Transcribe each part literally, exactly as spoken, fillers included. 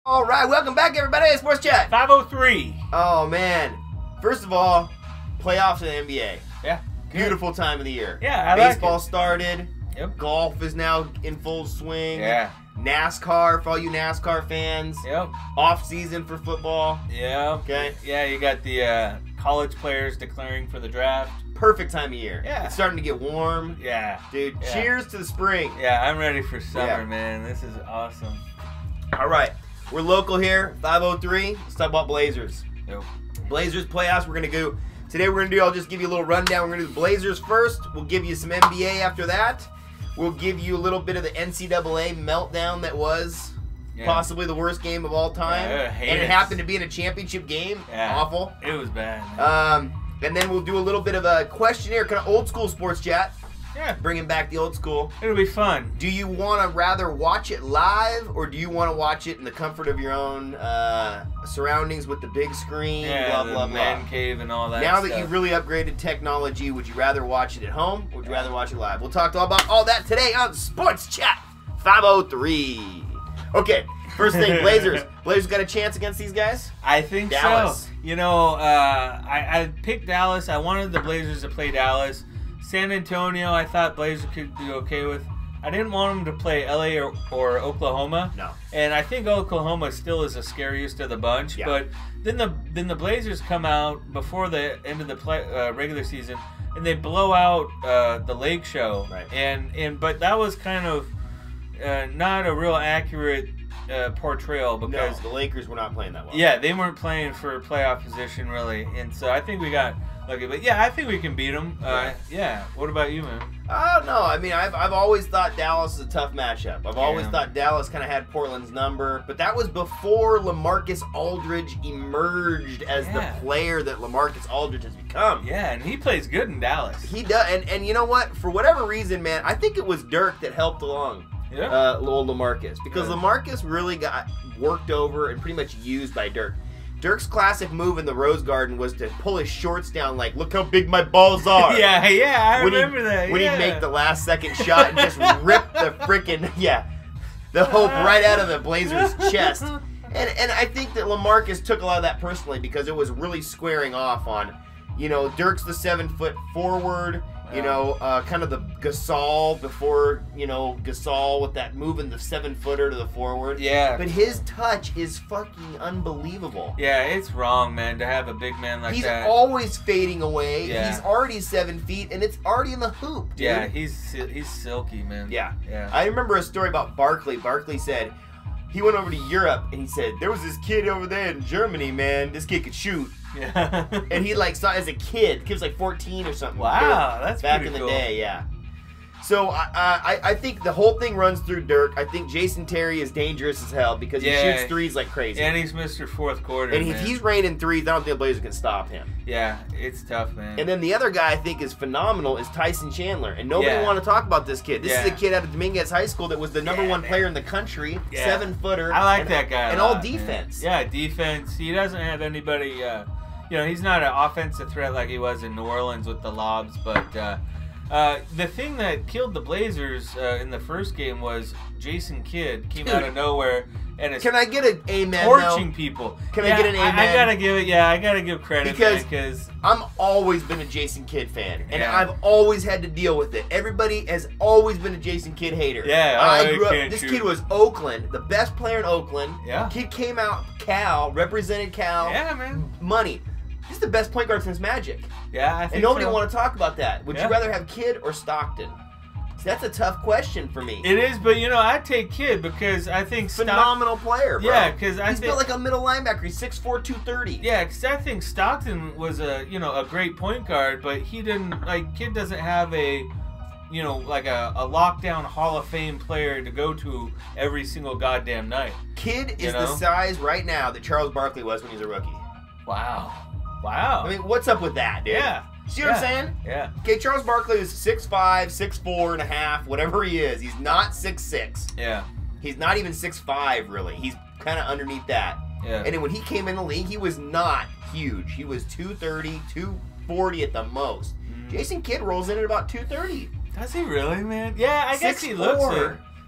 All right, welcome back, everybody. Sports Chat. five oh three. Oh, man. First of all, playoffs in the N B A. Yeah. Good. Beautiful time of the year. Yeah, I Baseball like it. started. Yep. Golf is now in full swing. Yeah. NASCAR, for all you NASCAR fans. Yep. Off season for football. Yeah. Okay. Yeah, you got the uh, college players declaring for the draft. Perfect time of year. Yeah. It's starting to get warm. Yeah. Dude, Yeah. cheers to the spring. Yeah, I'm ready for summer, Yeah. man. This is awesome. All right. We're local here, five oh three. Let's talk about Blazers. Yep. Blazers playoffs. We're going to go. Today we're going to do, I'll just give you a little rundown. We're going to do the Blazers first. We'll give you some N B A after that. We'll give you a little bit of the N C double A meltdown that was Yeah. possibly the worst game of all time. Yeah, and it heinous. happened to be in a championship game. Yeah. Awful. It was bad, man. Um, and then we'll do a little bit of a questionnaire, kind of old school sports chat. Yeah. Bringing back the old school. It'll be fun. Do you want to rather watch it live, or do you want to watch it in the comfort of your own uh, surroundings with the big screen, Yeah, blah, the blah, man blah? cave and all that Now stuff. that you've really upgraded technology, would you rather watch it at home, or would you rather watch it live? We'll talk all about all that today on Sports Chat five oh three. Okay, first thing, Blazers. Blazers got a chance against these guys? I think Dallas. so. You know, uh, I, I picked Dallas. I wanted the Blazers to play Dallas. San Antonio, I thought Blazers could be okay with. I didn't want them to play L A or, or Oklahoma. No. And I think Oklahoma still is the scariest of the bunch. Yeah. But then the then the Blazers come out before the end of the play, uh, regular season, and they blow out uh, the Lake Show. Right. And and but that was kind of uh, not a real accurate uh, portrayal No, because the Lakers were not playing that well. yeah, they weren't playing for playoff position really, and so I think we got lucky. But yeah, I think we can beat them. Uh, yeah. What about you, man? Oh, no. I mean, I've, I've always thought Dallas is a tough matchup. I've always Yeah. thought Dallas kind of had Portland's number, but that was before LaMarcus Aldridge emerged as Yeah. the player that LaMarcus Aldridge has become. Yeah, and he plays good in Dallas. He does, and, and you know what? For whatever reason, man, I think it was Dirk that helped along Yeah. uh, old LaMarcus, because Yeah. LaMarcus really got worked over and pretty much used by Dirk. Dirk's classic move in the Rose Garden was to pull his shorts down like, look how big my balls are. yeah, yeah, I when remember he'd, that. When yeah. he'd make the last second shot and just rip the freaking, yeah, the hope right out of the Blazers' chest. And and I think that LaMarcus took a lot of that personally because it was really squaring off on, you know, Dirk's the seven foot forward, you Yeah. know, uh, kind of the Gasol before, you know, Gasol with that moving the seven footer to the forward. Yeah. But his touch is fucking unbelievable. Yeah, it's wrong, man, to have a big man like He's that. always fading away. Yeah. He's already seven feet, and it's already in the hoop, dude. Yeah, he's sil- he's silky, man. Yeah. Yeah. I remember a story about Barkley. Barkley said he went over to Europe, and he said, there was this kid over there in Germany, man. This kid could shoot. yeah. And he, like, saw as a kid. The kid was, like, fourteen or something. Wow, that's Back pretty in the cool. day, yeah. So I, I I think the whole thing runs through Dirk. I think Jason Terry is dangerous as hell because he Yeah. shoots threes like crazy. And he's Mister Fourth Quarter, And man. if he's raining threes, I don't think the Blazers can stop him. Yeah, it's tough, man. And then the other guy I think is phenomenal is Tyson Chandler. And nobody Yeah. want to talk about this kid. This is Yeah. a kid out of Dominguez High School that was the number Yeah, one man. player in the country, Yeah. seven footer. I like and, that guy a And all lot, man. defense. Yeah, defense. He doesn't have anybody. Uh, you know, he's not an offensive threat like he was in New Orleans with the lobs. But uh, uh, the thing that killed the Blazers uh, in the first game was Jason Kidd came Dude. out of nowhere and is Can I get an amen? torching though? people. Can I Yeah, get an I, I amen? gotta give it. Yeah, I gotta give credit Because- because I'm always been a Jason Kidd fan, and Yeah. I've always had to deal with it. Everybody has always been a Jason Kidd hater. Yeah, oh, I he grew up. can't This shoot. kid was Oakland, the best player in Oakland. Yeah. Kid came out Cal, represented Cal. yeah, man. Money. He's the best point guard since Magic. Yeah, I think And nobody so. want to talk about that. Would Yeah. you rather have Kidd or Stockton? See, that's a tough question for me. It is, but you know, I take Kidd because I think Stock- Phenomenal player, bro. Yeah, 'cause I he's think- built like a middle linebacker. He's six four, two thirty. Yeah, because I think Stockton was a you know a great point guard, but he didn't like Kidd doesn't have a you know like a, a lockdown Hall of Fame player to go to every single goddamn night. Kidd is You the know? size right now that Charles Barkley was when he was a rookie. Wow, wow. I mean, what's up with that, dude? yeah, See what I'm Yeah. saying? yeah, Okay, Charles Barkley is six five, six four and a half, whatever he is. He's not six six. yeah, He's not even six five, really. He's kind of underneath that. yeah. And then when he came in the league, he was not huge. He was two thirty, two forty at the most. Mm. Jason Kidd rolls in at about two thirty. Does he really, man? Yeah, I guess he looks it.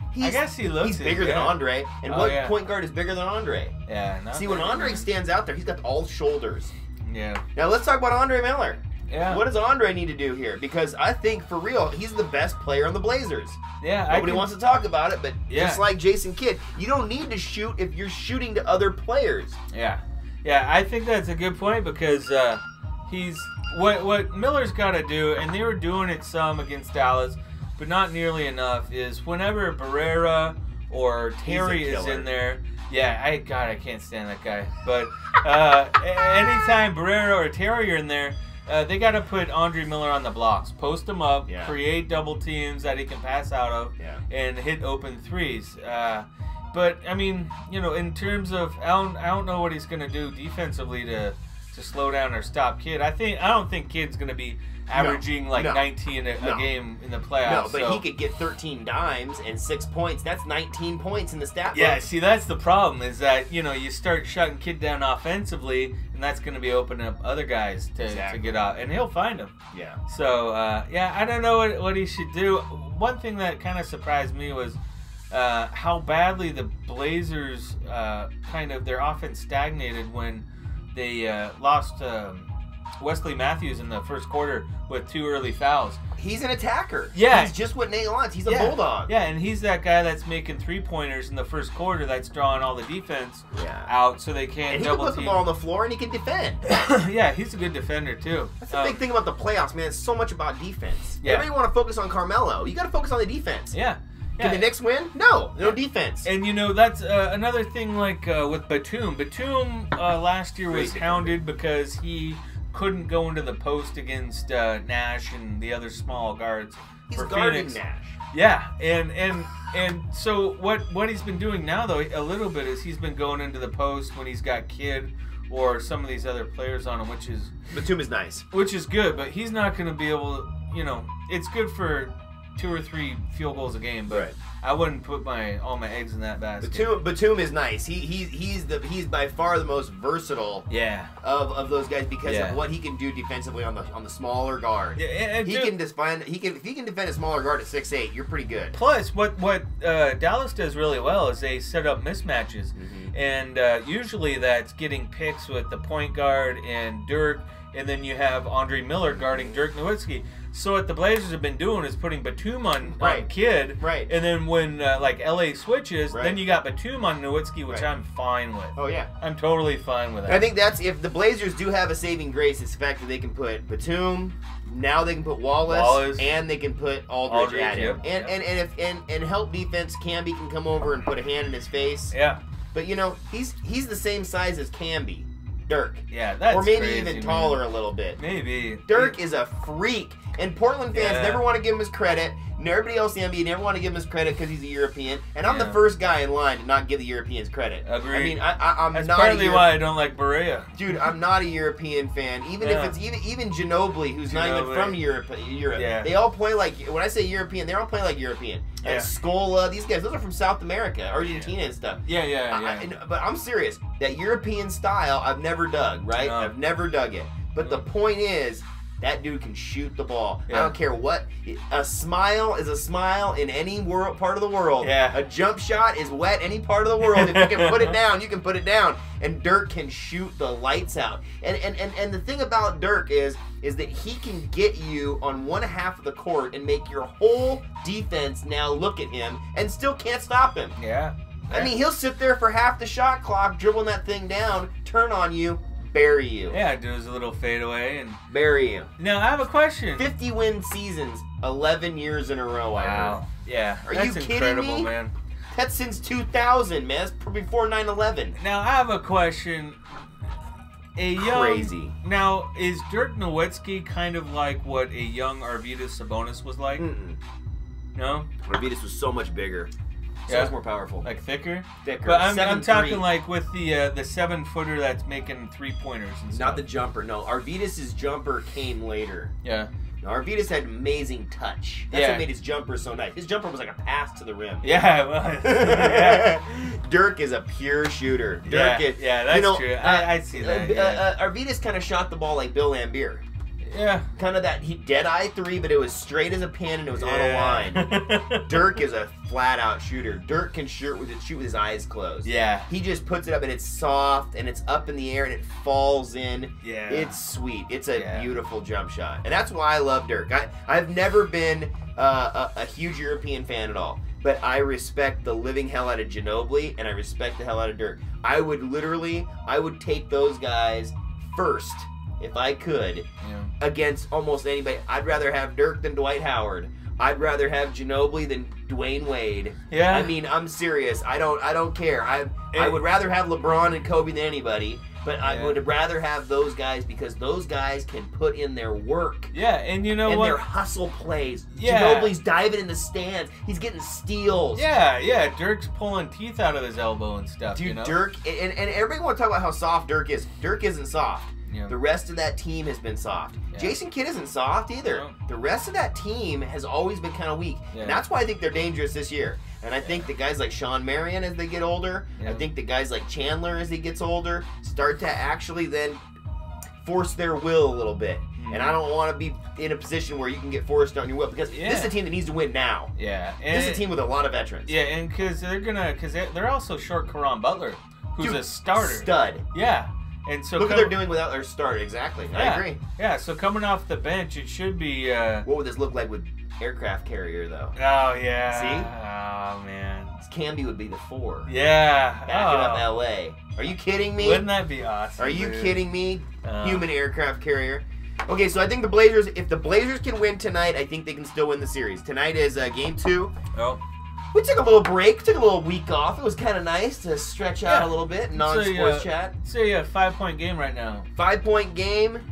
He's, I guess he looks He's it, bigger yeah. than Andre. And Oh, what yeah. point guard is bigger than Andre? Yeah. Not See, when bad. Andre stands out there, he's got all shoulders. Yeah. Now let's talk about Andre Miller. Yeah. What does Andre need to do here? Because I think, for real, he's the best player on the Blazers. Yeah. I Nobody can, wants to talk about it, but Yeah. just like Jason Kidd, you don't need to shoot if you're shooting to other players. Yeah. Yeah. I think that's a good point because uh, he's what what Miller's got to do, and they were doing it some against Dallas, but not nearly enough. Is whenever Barrera or Terry is killer. in there. Yeah, I God, I can't stand that guy. But uh, a- anytime Barrera or Terry are in there, uh, they got to put Andre Miller on the blocks, post him up, Yeah. create double teams that he can pass out of, Yeah. and hit open threes. Uh, but I mean, you know, in terms of, I don't, I don't know what he's gonna do defensively to to slow down or stop Kidd. I think I don't think Kidd's gonna be averaging like no, nineteen a, no. a game in the playoffs. No, but so. he could get thirteen dimes and six points. That's nineteen points in the stat book. Yeah, see, that's the problem is that, you know, you start shutting Kidd down offensively, and that's going to be opening up other guys to, Exactly. to get out, and he'll find them. Yeah. So, uh, yeah, I don't know what, what he should do. One thing that kind of surprised me was uh, how badly the Blazers uh, kind of, their offense stagnated when they uh, lost um, Wesley Matthews in the first quarter with two early fouls. He's an attacker. Yeah. He's just what Nate wants. He's a Yeah. bulldog. Yeah, and he's that guy that's making three-pointers in the first quarter that's drawing all the defense Yeah. out so they can't And he can double put the team. ball on the floor and he can defend. Yeah, he's a good defender, too. That's the Um, big thing about the playoffs, man. It's so much about defense. Yeah. Everybody want to focus on Carmelo. You got to focus on the defense. Yeah. Can yeah. the Knicks win? No. No defense. And, you know, that's uh, another thing like uh, with Batum. Batum uh, last year was Great hounded because he couldn't go into the post against uh, Nash and the other small guards He's for guarding Phoenix. Nash. Yeah, and and and so what what he's been doing now though a little bit is he's been going into the post when he's got Kidd or some of these other players on him, which is Batum is nice. which is good, but he's not going to be able to, you know, it's good for two or three field goals a game, but Right. I wouldn't put my all my eggs in that basket. Batum, Batum is nice. He he he's the he's by far the most versatile Yeah. of, of those guys because Yeah. of what he can do defensively on the on the smaller guard. Yeah, and He dude, can defend. He can if he can defend a smaller guard at six eight. You're pretty good. Plus, what what uh, Dallas does really well is they set up mismatches, Mhm. and uh, usually that's getting picks with the point guard and Dirk, and then you have Andre Miller guarding Dirk Nowitzki. So what the Blazers have been doing is putting Batum on, on Right. Kidd, Right. and then when uh, like L A switches, Right. then you got Batum on Nowitzki, which Right. I'm fine with. Oh yeah. I'm totally fine with that. I think that's if the Blazers do have a saving grace, it's the fact that they can put Batum. Now they can put Wallace, Wallace. and they can put Aldridge, Aldridge, at him. yep, And yep. and and if and, and help defense, Camby can come over and put a hand in his face. yeah, But you know he's he's the same size as Camby, Dirk, yeah, that's or maybe crazy, even man. taller a little bit. Maybe Dirk is a freak, and Portland fans Yeah. never want to give him his credit. And everybody else in the N B A never want to give him his credit because he's a European. And I'm Yeah. the first guy in line to not give the Europeans credit. Agreed. I mean, I, I, I'm That's not partly a Euro- why I don't like Berea. Dude, I'm not a European fan. Even Yeah. if it's even even Ginobili, who's not even Ginobili. from Europe. Europe. Yeah. They all play like when I say European, they all play like European. Yeah. And Scola, these guys, those are from South America, Argentina, and stuff. Yeah, yeah, I- yeah. I- and- but I'm serious. That European style, I've never dug. Right? No. I've never dug it. But the point is, that dude can shoot the ball. I Yeah. don't care what. A smile is a smile in any world part of the world. Yeah. A jump shot is wet any part of the world. If you can put it down, you can put it down. And Dirk can shoot the lights out. And and, and, and the thing about Dirk is is that he can get you on one half of the court and make your whole defense now look at him and still can't stop him. yeah. I mean, he'll sit there for half the shot clock, dribbling that thing down, turn on you, bury you. Yeah, do his little fadeaway and. Bury you. Now I have a question. fifty win seasons, eleven years in a row. I Wow. heard. Yeah. Are that's you kidding incredible, me? man. That's since two thousand, man. That's before nine eleven. Now I have a question. A young, Crazy. Now is Dirk Nowitzki kind of like what a young Arvydas Sabonis was like? Mm-mm. No, Arvydas was so much bigger. So Yeah. much more powerful. like thicker. Thicker. But I'm, I'm seven talking three. like with the uh, the seven footer that's making three pointers and stuff. Not the jumper, no. Arvydas' jumper came later. Yeah. Now, Arvydas had amazing touch. That's Yeah. what made his jumper so nice. His jumper was like a pass to the rim. Yeah, it was. yeah. Dirk is a pure shooter. Dirk Yeah, is, yeah, that's you know, true. uh, I, I see that. Uh, yeah. uh, Arvydas kind of shot the ball like Bill Lambier. Yeah. Kind of that he dead eye three, but it was straight as a pin and it was yeah. on a line. Dirk is a flat out shooter. Dirk can shoot with it, shoot with his eyes closed. Yeah. He just puts it up and it's soft and it's up in the air and it falls in. Yeah. It's sweet. It's a yeah. beautiful jump shot, and that's why I love Dirk. I I've never been uh, a, a huge European fan at all. But I respect the living hell out of Ginobili, and I respect the hell out of Dirk. I would literally, I would take those guys first, if I could, yeah. against almost anybody. I'd rather have Dirk than Dwight Howard. I'd rather have Ginobili than Dwayne Wade. Yeah. I mean, I'm serious. I don't, I don't care. I, it, I would rather have LeBron and Kobe than anybody. But I yeah. would rather have those guys because those guys can put in their work. Yeah, and you know and what? their hustle plays. Yeah. Ginobili's diving in the stands. He's getting steals. Yeah, yeah. Dirk's pulling teeth out of his elbow and stuff. Dude, you know? Dirk, and, and everybody want to talk about how soft Dirk is. Dirk isn't soft. Yeah. The rest of that team has been soft. Yeah. Jason Kidd isn't soft either. No. The rest of that team has always been kind of weak. Yeah. And that's why I think they're dangerous this year. And I think Yeah. that guys like Sean Marion, as they get older, Yeah. I think that guys like Chandler, as he gets older, start to actually then force their will a little bit. Mm. And I don't want to be in a position where you can get forced on your will, because Yeah. this is a team that needs to win now. Yeah, and This is a team with a lot of veterans. Yeah, and because they're gonna, because they're also short Karan Butler, who's Dude, a starter. Stud. Yeah, and so Look what come- they're doing without their starter. Exactly. I Yeah. agree. Yeah, so coming off the bench, it should be. Uh, What would this look like with aircraft carrier, though? oh yeah. See? Oh man. Camby would be the four. Yeah. Backing oh. up L A. Are you kidding me? Wouldn't that be awesome? Are you dude? kidding me? Uh, Human aircraft carrier. Okay, so I think the Blazers, if the Blazers can win tonight, I think they can still win the series. Tonight is uh, game two. Oh. We took a little break, took a little week off. It was kind of nice to stretch out Yeah. a little bit, So, non-sports uh, chat. Say a five-point game right now. Five-point game,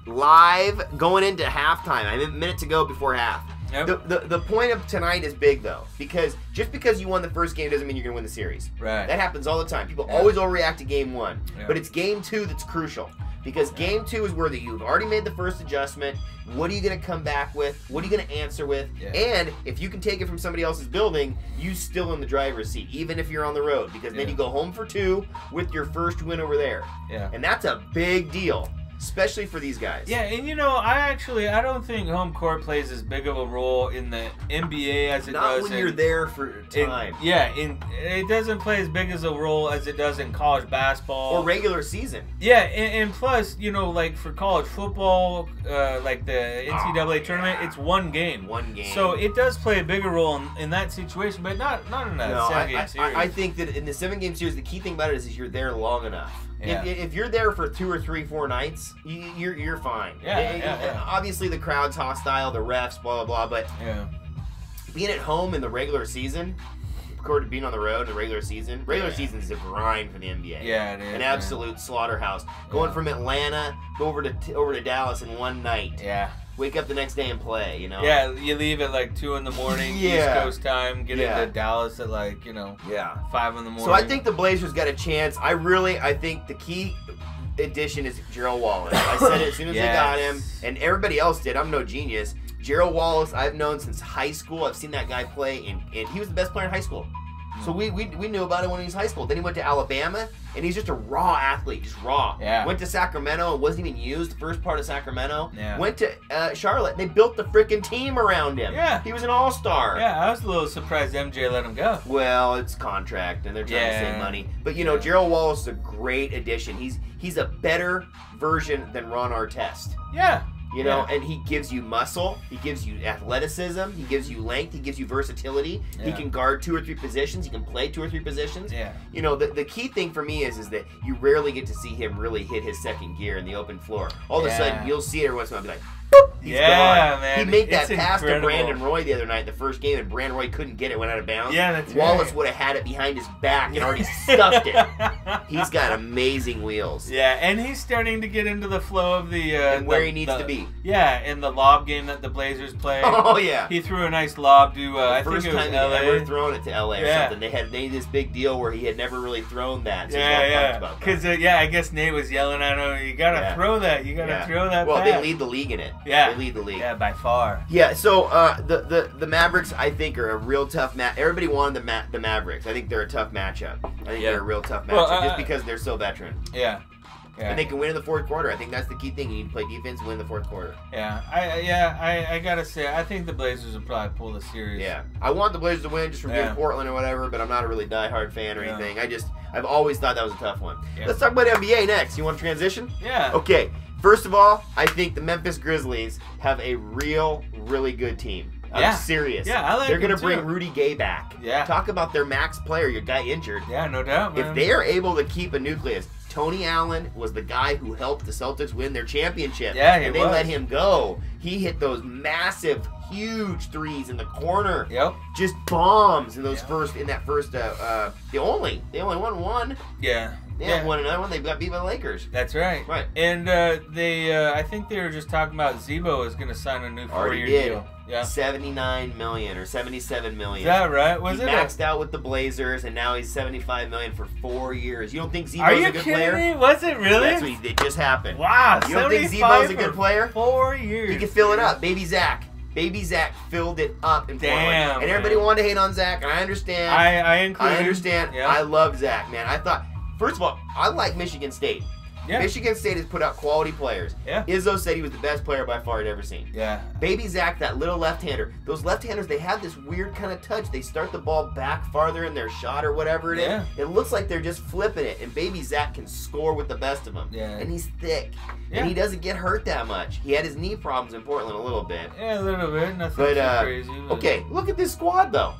live, going into halftime. I have a minute to go before half. Yep. The, the the point of tonight is big, though, because just because you won the first game doesn't mean you're going to win the series. Right. That happens all the time. People Yeah. always overreact to game one. Yeah. But it's game two that's crucial. Because Yeah. game two is where the, you've already made the first adjustment. What are you going to come back with? What are you going to answer with? Yeah. And if you can take it from somebody else's building, you still in the driver's seat, even if you're on the road. Because then Yeah. you go home for two with your first win over there. Yeah. And that's a big deal, especially for these guys. Yeah, and you know, I actually I don't think home court plays as big of a role in the N B A as it Not does when in, you're there for in- time. yeah, in it doesn't play as big as a role as it does in college basketball Or regular season. Yeah, and, and plus, you know, like for college football, uh, like the N C double A Oh, tournament, yeah. it's one game. One game. So it does play a bigger role in, in that situation, but not not in a No, I, seven-game I, series. I think that in the seven game series, the key thing about it is, is you're there long enough. Yeah. If, if you're there for two or three, four nights, you, you're you're fine. Yeah, It- it- yeah, yeah. Obviously, the crowd's hostile, the refs, blah blah blah. But yeah. being at home in the regular season, compared to being on the road in the regular season, regular Yeah. season is a grind for the N B A. Yeah, it is, An man. absolute slaughterhouse. Going Yeah. from Atlanta, go over to t- over to Dallas in one night. Yeah. Wake up the next day and play. You know. Yeah, you leave at like two in the morning, Yeah. East Coast time, get Yeah. into Dallas at like, you know, Yeah. five in the morning. So I think the Blazers got a chance. I really, I think the key addition is Gerald Wallace. I said it as soon as they got him, Yes. and everybody else did. I'm no genius. Gerald Wallace, I've known since high school. I've seen that guy play, and, and he was the best player in high school. So we, we we knew about it when he was high school. Then he went to Alabama, and he's just a raw athlete, just raw. Yeah. Went to Sacramento and wasn't even used the first part of Sacramento. Yeah. Went to uh, Charlotte, and they built the freaking team around him. Yeah. He was an all-star. Yeah, I was a little surprised M J let him go. Well, it's contract, and they're trying to Yeah. save money. But you know, Yeah. Gerald Wallace is a great addition. He's he's a better version than Ron Artest. Yeah. You know, Yeah. and he gives you muscle, he gives you athleticism, he gives you length, he gives you versatility. He Yeah. can guard two or three positions, he can play two or three positions. Yeah. You know, the, the key thing for me is is that you rarely get to see him really hit his second gear in the open floor. All of a Yeah. sudden, you'll see it every once in a while, be like, boop, he's Yeah, gone. man, He made that it's pass incredible. to Brandon Roy the other night in the first game, and Brandon Roy couldn't get it, went out of bounds. Yeah, that's Wallace right. would have had it behind his back and already stuffed it. He's got amazing wheels. Yeah, and he's starting to get into the flow of the uh, And where the- he needs the- to be. Yeah, in the lob game that the Blazers played. Oh yeah. He threw a nice lob to uh, I The think first it was time L he A. ever thrown it to L A or Yeah. something. They had made this big deal where he had never really thrown that. So he's all Yeah, pumped yeah. about that. Because uh, yeah, I guess Nate was yelling at him. You gotta Yeah. throw that. You gotta Yeah. throw that. Well, back. they lead the league in it. Yeah. They lead the league. Yeah, by far. Yeah, so uh, the, the the Mavericks, I think, are a real tough match. Everybody wanted the Ma- the Mavericks. I think they're a tough matchup. I think Yeah. they're a real tough matchup Well, uh, just because they're so veteran. Yeah. Yeah. And they can win in the fourth quarter. I think that's the key thing. You need to play defense and win in the fourth quarter. Yeah, I yeah I, I gotta say I think the Blazers will probably pull the series. Yeah, I want the Blazers to win just from Yeah. being Portland or whatever, but I'm not a really diehard fan or Yeah. anything. I just I've always thought that was a tough one. Yeah. Let's talk about N B A next. You want to transition? Yeah. Okay. First of all, I think the Memphis Grizzlies have a real, really good team. I'm Yeah. serious. Yeah, I like They're gonna them bring too. Rudy Gay back. Yeah. Talk about their max player, your guy injured. Yeah, no doubt, man. If they are able to keep a nucleus, Tony Allen was the guy who helped the Celtics win their championship. Yeah, he and they was. let him go. He hit those massive, huge threes in the corner. Yep. Just bombs in those Yeah. first in that first. Uh, uh, the only they only won one. Yeah. They yeah. haven't won another one. They got beat by the Lakers. That's right. Right. And uh, they, uh, I think they were just talking about Zebo is going to sign a new Already four-year did. deal. Yeah. seventy-nine million or seventy-seven million. Is that right? Was he it? maxed a, out with the Blazers, and now he's seventy-five million for four years. You don't think Zebo's Are you a good kidding player? me? Was it really? That's what he, it just happened. Wow. You don't think seventy-five Zebo's a good for player? Four years. He can fill it up. Baby Zach. Baby Zach filled it up in Portland. Damn, And everybody man. wanted to hate on Zach, and I understand. I, I include I him. understand. Yeah. I love Zach, man. I thought, first of all, I like Michigan State. Yeah. Michigan State has put out quality players. Yeah. Izzo said he was the best player by far I'd ever seen. Yeah. Baby Zach, that little left-hander. Those left-handers, they have this weird kind of touch. They start the ball back farther in their shot or whatever it is. Yeah. It looks like they're just flipping it, and Baby Zach can score with the best of them. Yeah. And he's thick. Yeah. And he doesn't get hurt that much. He had his knee problems in Portland a little bit. Yeah, a little bit. Nothing But, too uh, crazy. But, okay, look at this squad, though.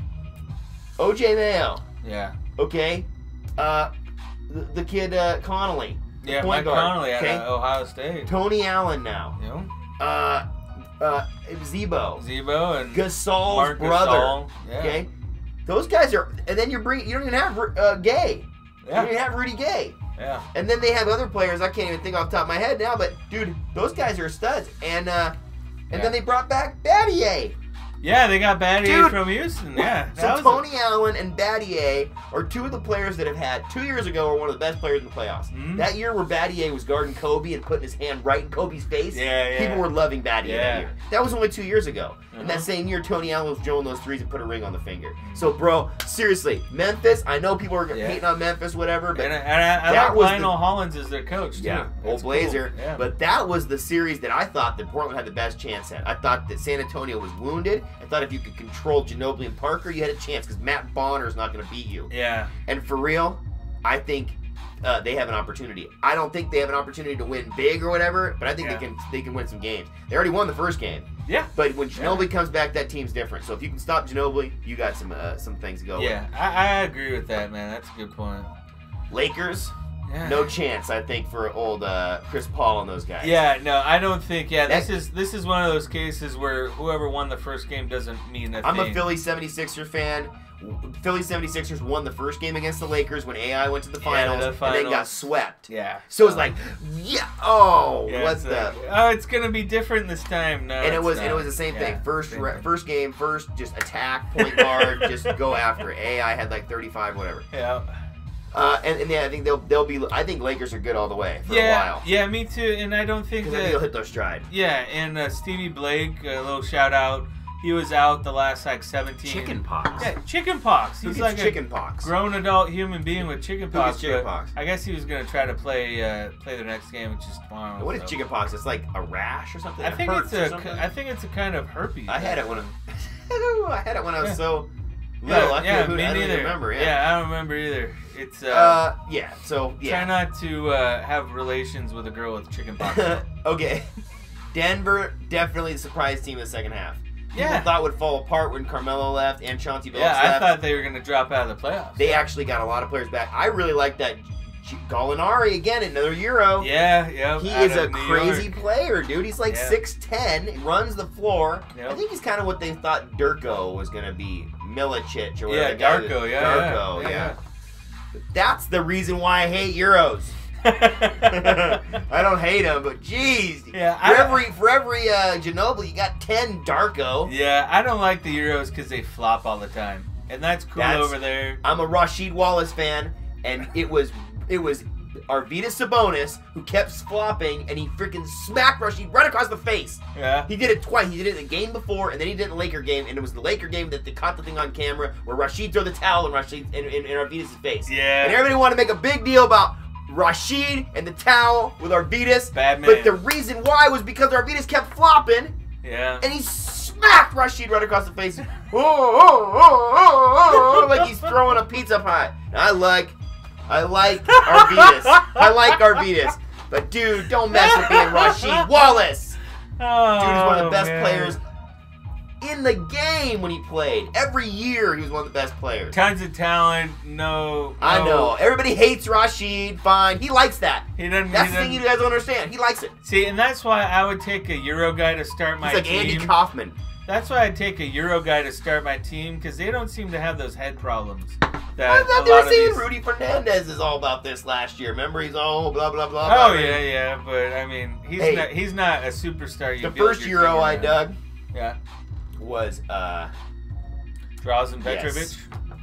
O J Mayo. Yeah. Okay. Uh, the, the kid uh, Connolly. the Yeah, point Mike guard, Conley okay? out of Ohio State. Tony Allen now. You know? Uh, uh, Zebo. Zebo and Gasol's Marc brother. Gasol. Yeah. Okay. Those guys are, and then you're bringing. You don't even have uh, Gay. You don't Yeah. even have Rudy Gay. Yeah. And then they have other players I can't even think off the top of my head now. But dude, those guys are studs. And uh, and Yeah. then they brought back Battier. Yeah, they got Battier Dude. from Houston. Yeah. So that was a- Tony Allen and Battier are two of the players that have had two years ago were one of the best players in the playoffs. Mhm. That year where Battier was guarding Kobe and putting his hand right in Kobe's face, Yeah, yeah. people were loving Battier Yeah. that year. That was only two years ago. And that Uh-huh. same year, Tony Allen was drilling those threes and put a ring on the finger. So, bro, seriously, Memphis. I know people are Yeah. hating on Memphis, whatever, but And I, and I, I that like was Lionel the- Hollins as their coach, too. yeah, That's old cool. Blazer. Yeah. But that was the series that I thought that Portland had the best chance at. I thought that San Antonio was wounded. I thought if you could control Ginobili and Parker, you had a chance because Matt Bonner is not going to beat you. Yeah. And for real, I think uh, they have an opportunity. I don't think they have an opportunity to win big or whatever, but I think Yeah. they can they can win some games. They already won the first game. Yeah. But when Yeah. Ginobili comes back, that team's different. So if you can stop Ginobili, you got some uh, some things to go Yeah. I, I agree with that, man. That's a good point. with. Lakers, Yeah. no chance, I think, for old uh, Chris Paul and those guys. Yeah, no, I don't think. Yeah, this That- is this is one of those cases where whoever won the first game doesn't mean a I'm thing. a Philly seventy-sixer fan. Philly seventy-sixers won the first game against the Lakers when A I went to the Yeah, finals, the and then got finals. swept. Yeah. So it's like, yeah, oh, Yeah, what it's the... like, oh, it's gonna be different this time. No, And it it's was and it not. was the same Yeah, thing. First same re- thing. first game, first just attack, point guard, just go after it. A I had like thirty-five, whatever. Yeah. Uh, and, and yeah, I think they'll they'll be. I think Lakers are good all the way for yeah, a while. yeah, me too. And I don't think Because I think they'll that. hit their stride. Yeah, and uh, Stevie Blake, a little shout out. He was out the last like seventeen. Chicken pox. Yeah, chicken pox. Who He's gets like chicken a pox? grown adult human being with chicken Who pox. gets chicken but pox? I guess he was gonna try to play uh, play the next game, which is tomorrow. What is so. chicken pox? It's like a rash or something. I It think hurts it's or a. something? I think it's a kind of herpes. I had it when I, I had it when I was Yeah. so Yeah, little. I, yeah, can't- me I don't neither. even remember. Yeah. I don't remember either. It's uh, Uh, yeah. So try yeah. not to uh, have relations with a girl with chicken pox. Okay. Denver definitely the surprise team in the second half. People Yeah. thought would fall apart when Carmelo left and Chauncey Billups Yeah, I left. thought they were gonna drop out of the playoffs. They actually got a lot of players back. I really like that G- Gallinari again, another Euro. Yeah, yeah. He out is a of New crazy York. player, dude. He's like Yeah. six ten, runs the floor. Yep. I think he's kind of what they thought Durko was going to be. Milicic or whatever. Yeah, the guy that- Darko. Yeah, Darko, yeah. yeah. That's the reason why I hate Euros. yeah. I don't hate him, but jeez. Yeah, for I- every for every uh, Ginobili, you got ten Darko. Yeah, I don't like the Euros because they flop all the time, and that's cool That's- over there. I'm a Rasheed Wallace fan, and it was it was Arvydas Sabonis who kept flopping, and he freaking smacked Rasheed right across the face. Yeah. He did it twice. He did it in the game before, and then he did it in the Laker game, and it was the Laker game that they caught the thing on camera where Rasheed threw the towel in Rasheed in, in, in Arvydas' face. Yeah. And everybody wanted to make a big deal about Rashid and the towel with Arvidas. Bad man. But the reason why was because Arvidas kept flopping. Yeah. And he smacked Rashid right across the face. Oh, oh, oh, oh, oh, like he's throwing a pizza pie. I like, I like Arvidas. I like Arvidas. But dude, don't mess with me and Rashid Wallace. Oh, Dude is one of the best man. players in the game when he played. Every year he was one of the best players. Tons of talent. No. no. I know. Everybody hates Rashid. Fine. He likes that. He doesn't. That's he the thing doesn't, you guys don't understand. He likes it. See, and that's why I would take a Euro guy to start my He's like team. Andy Kaufman. That's why I'd take a Euro guy to start my team because they don't seem to have those head problems. That I thought a they lot were of saying these... Rudy Fernandez is all about this last year. Remember, he's all blah blah blah. Oh blah. yeah, yeah, but I mean, he's Hey, not he's not a superstar. You The build first your Euro team I around. dug Yeah. was uh, Drazen Yes. Petrovic.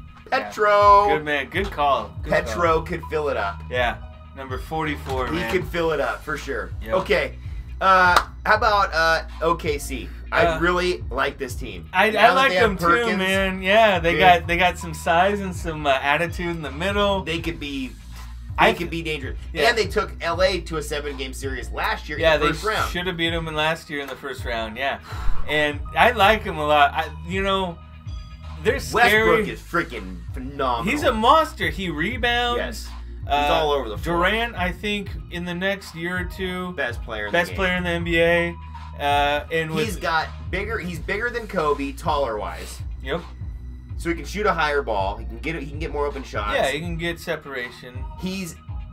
Petro. Good man. Good call. Good call. Petro could fill it up. Yeah. Number forty-four, He man. could fill it up for sure. Yep. Okay. Uh, how about uh, O K C? I Uh, really like this team. I, Now I that like they have them too, Perkins, man. Yeah, they Dude. got they got some size and some uh, attitude in the middle. They could be. They I could be dangerous. Yeah. And they took L A to a seven-game series last year Yeah, in the they first round. should have beat them in last year in the first round. Yeah, and I like him a lot. I, you know, they're scary. Westbrook is freaking phenomenal. He's a monster. He rebounds. Yes. He's Uh, all over the floor. Durant, I think, in the next year or two, Best player in best the game. player in the N B A. Uh, and with, He's got bigger. He's bigger than Kobe, taller wise. Yep. So he can shoot a higher ball. He can get. He can get more open shots. Yeah, he can get separation. He's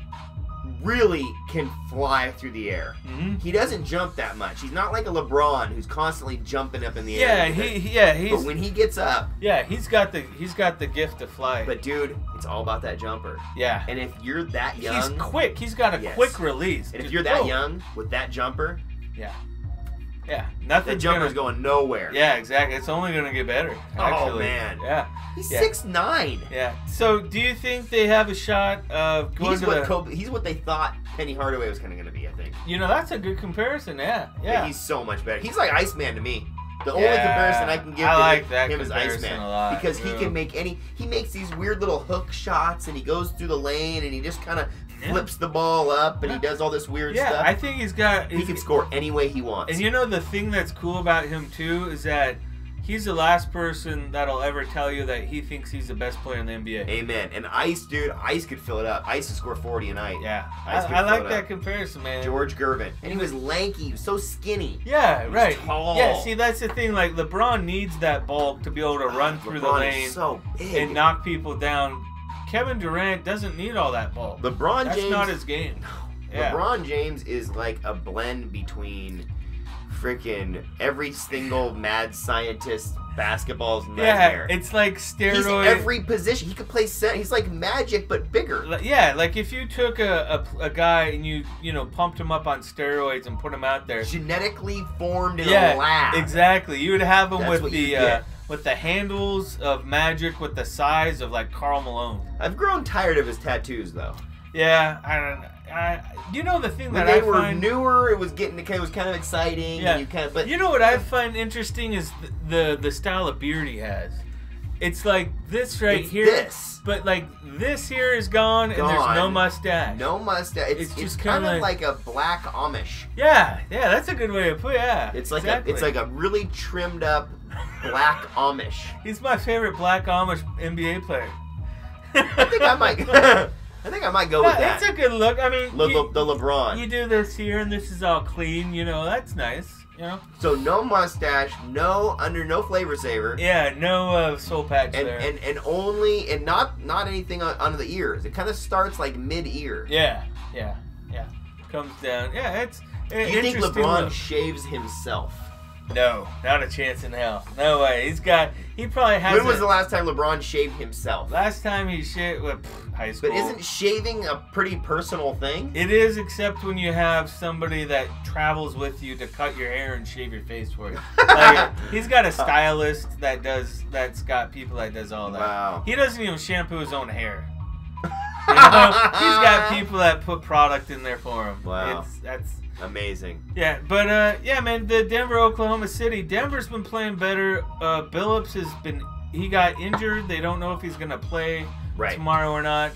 really can fly through the air. Mm-hmm. He doesn't jump that much. He's not like a LeBron who's constantly jumping up in the Yeah, air. he, he yeah he's But when he gets up, yeah he's got the he's got the gift to fly. but dude, it's all about that jumper. yeah, And if you're that young, he's quick. He's got a Yes. quick release. and if Just you're that boom. young with that jumper, yeah, yeah, that nothing's jumper's gonna, going nowhere. Yeah, exactly. It's only gonna get better. Oh, Actually. man. Yeah, He's Yeah. six nine. yeah. So, do you think they have a shot of going He's to what the? Kobe, he's what they thought Penny Hardaway was kind of going to be. I think. You know, that's a good comparison. Yeah, Yeah, yeah. he's so much better. He's like Iceman to me. The only Yeah, comparison I can give I to like him, that him is comparison Iceman a lot, because he yeah. can make any. He makes these weird little hook shots, and he goes through the lane, and he just kind of Yeah. flips the ball up, and Yeah. he does all this weird yeah, stuff. I think he's got. he he's- can score any way he wants. And you know the thing that's cool about him too is that he's the last person that'll ever tell you that he thinks he's the best player in the N B A. Amen. And Ice, dude, Ice could fill it up. Ice could score forty a night. Yeah, I, Ice could I fill like it that up. comparison, man. George Gervin, and he was lanky, he was so skinny. Yeah, He's right. tall. Yeah, see, that's the thing. Like LeBron needs that bulk to be able to run through the LeBron lane is so big. and knock people down. Kevin Durant doesn't need all that bulk. LeBron That's James. not his game. Yeah. LeBron James is like a blend between freaking every single mad scientist basketball's Yeah, nightmare. it's like He's steroid. every position. He could play center. He's like Magic, but bigger. Li- Yeah, like if you took a, a, a guy and you you know pumped him up on steroids and put him out there, Genetically formed in yeah, a lab. exactly. You would have him That's with what the you uh, get. with the handles of Magic, with the size of like Karl Malone. I've grown tired of his tattoos, though. Yeah, I don't. I you know the thing When that they I were find. newer, it was getting it was kind of exciting. Yeah. And you kind of, but You know what I find interesting is the, the the style of beard he has. It's like this right it's here, this. but like this here is gone, and there's no Gone. mustache. No mustache. It's, It's it's, just kind kinda of like, a black Amish. Yeah, yeah, that's a good way to put it. Yeah, It's like exactly. a it's like a really trimmed up black Amish. He's my favorite black Amish N B A player. I think I might. I think I might go No, with that. it's a good look. I mean, Le, you, Le- the LeBron. you do this here, and this is all clean. You know, that's nice. You know. So no mustache, no under, no flavor saver, Yeah, no uh, soul patch and, there. and and only and not not anything on, under the ears. It kind of starts like mid ear. yeah, yeah, yeah. Comes down. Yeah, it's. Do you think interesting LeBron look. shaves himself? No, not a chance in hell. No way. He's got. He probably has. When was a- the last time LeBron shaved himself? last time he shaved? Well, pff, high school. But isn't shaving a pretty personal thing? It is, except when you have somebody that travels with you to cut your hair and shave your face for you. Like, he's got a stylist that does. That's got people that does all that. Wow. He doesn't even shampoo his own hair. You know? He's got people that put product in there for him. Wow. It's, that's Amazing. yeah, but uh, yeah, man, the Denver, Oklahoma City. Denver's been playing better. Uh, Billups has been. He got injured. They don't know if he's gonna play Right. tomorrow or not.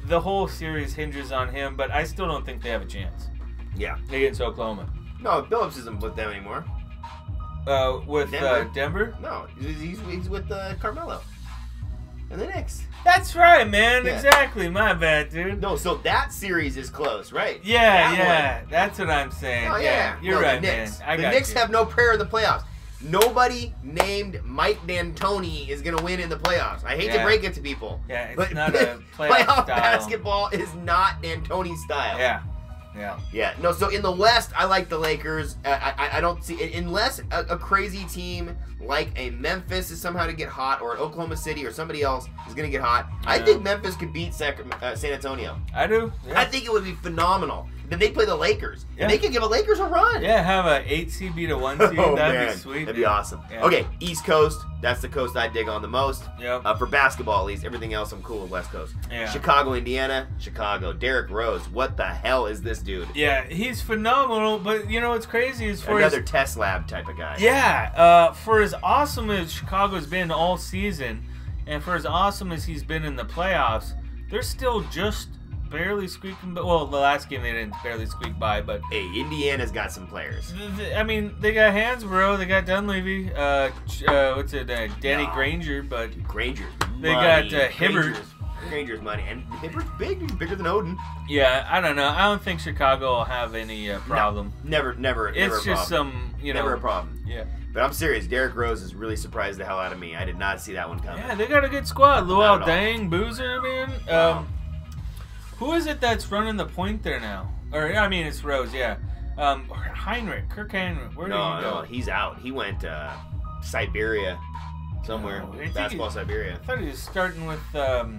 the whole series hinges on him, but I still don't think they have a chance Yeah. against Oklahoma. No, Phillips isn't with them anymore. Uh, with Denver. Uh, Denver? No, he's, he's, he's with uh, Carmelo. And the Knicks. That's right, man. Yeah. Exactly. My bad, dude. No, so that series is close, right? Yeah, That yeah. one. that's what I'm saying. Oh, yeah. You're no, right, the man. Knicks. I the got Knicks you. have no prayer in the playoffs. Nobody named Mike D'Antoni is going to win in the playoffs. I hate Yeah. to break it to people. Yeah, it's but not a playoff style. basketball is not D'Antoni style. Yeah. Yeah. Yeah. No, so in the West, I like the Lakers. I, I, I don't see, unless a, a crazy team like a Memphis is somehow to get hot, or an Oklahoma City or somebody else is going to get hot. I Yeah. think Memphis could beat Sac- uh, San Antonio. I do. Yeah. I think it would be phenomenal. Then they play the Lakers. Yeah. And they could give the Lakers a run. Yeah, have a eight seed beat a one seed. Oh, That'd man. be sweet. That'd dude. be awesome. Yeah. Okay, East Coast. That's the coast I dig on the most. Yep. Uh, for basketball, at least. Everything else, I'm cool with West Coast. Yeah. Chicago, Indiana. Chicago. Derrick Rose. What the hell is this dude? Yeah, he's phenomenal, but you know what's crazy is for Another his, test lab type of guy. yeah, uh, for as awesome as Chicago's been all season, and for as awesome as he's been in the playoffs, they're still just barely squeaking. But well, the last game they didn't barely squeak by, but Hey, Indiana's got some players. th- th- I mean, they got Hansborough, they got Dunleavy, uh, ch- uh, what's it, uh, Danny No. Granger, but Granger's They money. got, uh, Hibbert. Granger's, Granger's money. And Hibbert's big. He's bigger than Odin. yeah, I don't know. I don't think Chicago will have any uh, problem. Never, never, It's never a just problem. some, you know, Never a problem. yeah. But I'm serious. Derrick Rose has really surprised the hell out of me. I did not see that one coming. Yeah, they got a good squad. Not Luol at all. Deng, Boozer, man. Wow. Um, who is it that's running the point there now? Or I mean, it's Rose, yeah. Um, Heinrich, Kirk Heinrich. Where did No, he go? no, he's out. He went uh, Siberia, somewhere. Oh, I think Basketball he- Siberia. I thought he was starting with. Um,